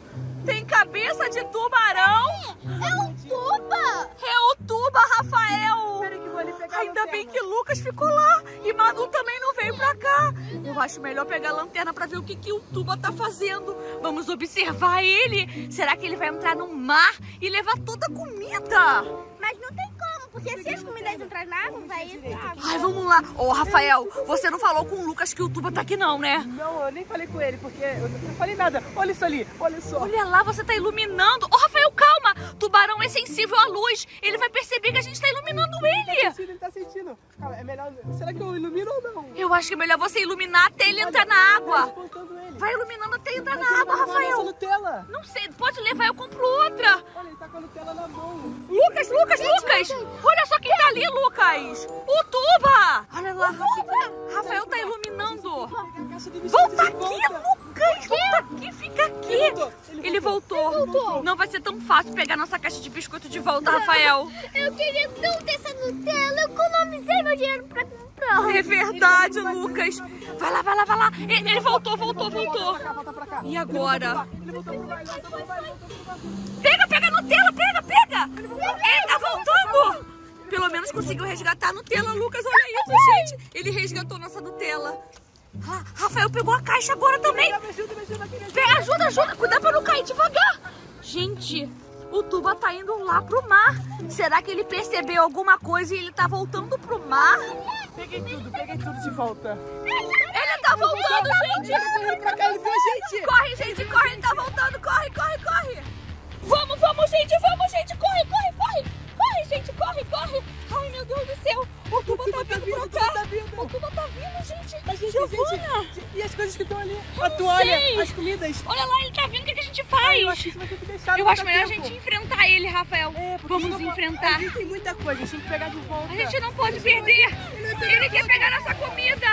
tem cabeça de tubarão. É um tuba. É o tuba, Rafael. Peraí que eu vou ali pegar a Ainda lanterna. bem que Lucas ficou lá e Manu também não veio pra cá. Eu acho melhor pegar a lanterna pra ver o que, que o tuba tá fazendo. Vamos observar ele. Será que ele vai entrar no mar e levar toda a comida? Mas não tem como, porque se as comidas entrarem na água, vai entrar. Ai, vamos lá. Ô, Rafael, você não falou com o Lucas que o tuba tá aqui não, né? Não, eu nem falei com ele, porque eu não falei nada. Olha isso ali, olha só. Olha lá, você tá iluminando. Ô, Rafael, calma. Tubarão é sensível à luz. Ele vai perceber que a gente tá iluminando Ele tá ele. sentindo, ele tá sentindo. Calma, é melhor... Será que eu ilumino ou não? Eu acho que é melhor você iluminar até ele entrar na água. Tá espantando ele. Vai iluminando até entrar Mas na ele água, vai levar a nossa Rafael. Nutella. Não sei, pode levar, eu compro outra. Olha, ele tá com a Nutella na mão. Lucas, Lucas, Lucas! Olha só quem tá ali, Lucas! O tuba! Olha lá, Rafael tá iluminando. Volta aqui, Lucas! Volta aqui, fica aqui. Ele voltou. Não vai ser tão fácil pegar nossa caixa de biscoito de volta, Rafael. Eu queria tanto ter essa Nutella, eu economizei meu dinheiro pra comprar. É verdade, Lucas. Vai lá, vai lá, vai lá. Ele, ele voltou, voltou, voltou. Volta pra cá. E agora? Ele voltou pro baile, voltou pro baile, voltou pro baile. Pega, pega a Nutella, pega, pega! Ele tá voltando! Pelo menos conseguiu resgatar a Nutella, Lucas. Olha isso, gente. Ele resgatou nossa Nutella. Ah, Rafael pegou a caixa agora também. Me ajuda, me ajuda aqui, me ajuda. Pega, ajuda, ajuda. Cuidado pra não cair devagar. Gente, o tuba tá indo lá pro mar. Será que ele percebeu alguma coisa e ele tá voltando pro mar? Peguei tudo, peguei tudo de volta. Ele tá voltando, gente. Ele tá correndo pra cá, ele viu a gente. Corre, gente, corre. Ele tá voltando. Corre, corre, corre. Vamos, vamos, gente, vamos, gente. Corre, corre, corre. Corre, gente, corre, corre. Ai, meu Deus do céu. O tuba tá vindo pra cá. O tuba tá vindo, gente. Mas, gente, Giovana. gente, e as coisas que estão ali? Eu A não toalha, sei. as comidas. Olha lá, ele tá vindo. O que, que a gente faz? Eu acho que isso vai ter que deixar. Eu não acho dá melhor a tempo. gente enfrentar ele, Rafael. É, porque Vamos não- enfrentar. A gente tem muita coisa, a gente tem que pegar de volta. A gente não pode perder. Ele quer pegar nossa comida.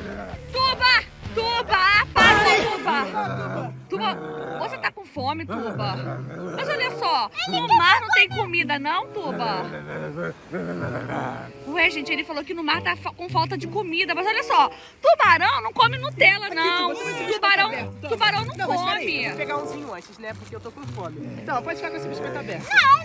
Tuba! Tuba! Para, Tuba! Tuba, você tá com fome, Tuba? Mas olha só, no mar não tem comida não, Tuba? Ué, gente, ele falou que no mar tá fa- com falta de comida. Mas olha só, tubarão não come Nutella, não. Tubarão, tubarão não Não, mas peraí, eu come. vou pegar umzinho antes, né? Porque eu tô com fome. Então, pode ficar com esse biscoito aberto.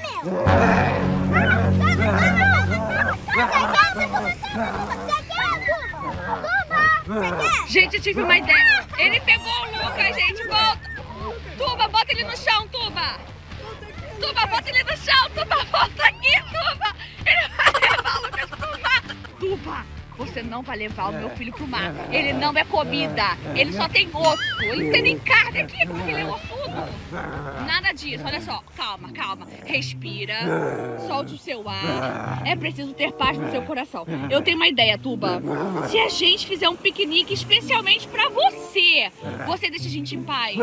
Gente, eu tive uma ideia. Ele pegou o Lucas, gente. Volta. Tuba, bota ele no chão, Tuba. Tuba, bota ele no chão. Tuba, volta aqui, Tuba. Ele vai levar o Lucas pro mar. Tuba, você não vai levar o meu filho pro mar. Ele não é comida. Ele só tem osso. Ele não tem nem carne aqui. Como que ele é ossudo? Nada disso. Olha só. Calma, calma. Respira. Solte o seu ar. É preciso ter paz no seu coração. Eu tenho uma ideia, Tuba. Se a gente fizer um piquenique especialmente pra você, você deixa a gente em paz?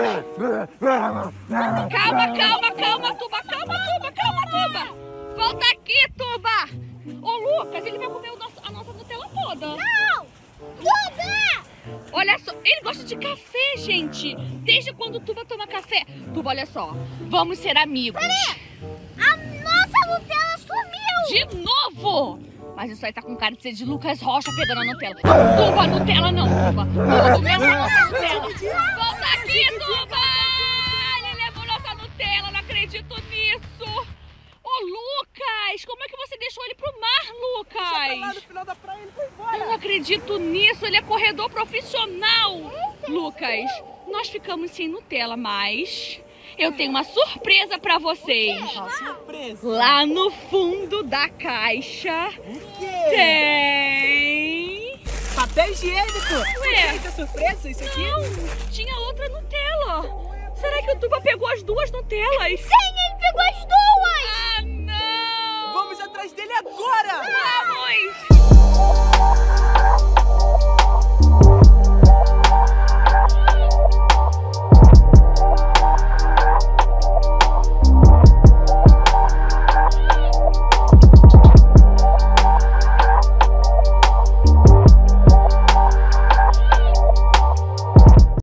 Calma, calma, calma, Tuba. Calma, Tuba, calma, Tuba. Volta aqui, Tuba. Ô, Lucas, ele vai comer o nosso, a nossa Nutella toda. Não! Tuba! Olha só, ele gosta de café, gente. Desde quando o Tuba toma café? Tuba, olha só, vamos ser amigos. A nossa Nutella sumiu! De novo! Mas isso aí tá com cara de ser de Lucas Rocha pegando a Nutella. Tuba, Nutella não, Tuba. Tuba, começa a nossa Nutella. Volta aqui, Tuba! Ele levou nossa Nutella, não acredito nisso. Ô, Lucas, como é que você deixou ele pro mar, Lá no Lucas? final da praia ele foi Eu embora. não acredito nisso, ele é corredor profissional. Lucas, nós ficamos sem Nutella, mas eu tenho uma surpresa pra vocês. Ah, surpresa. Lá no fundo da caixa O quê? tem... Papel higiênico. Ué. Isso é surpresa, isso aqui? Não, tinha outra Nutella. Será que o Tuba pegou as duas Nutellas? Sim, ele pegou as duas!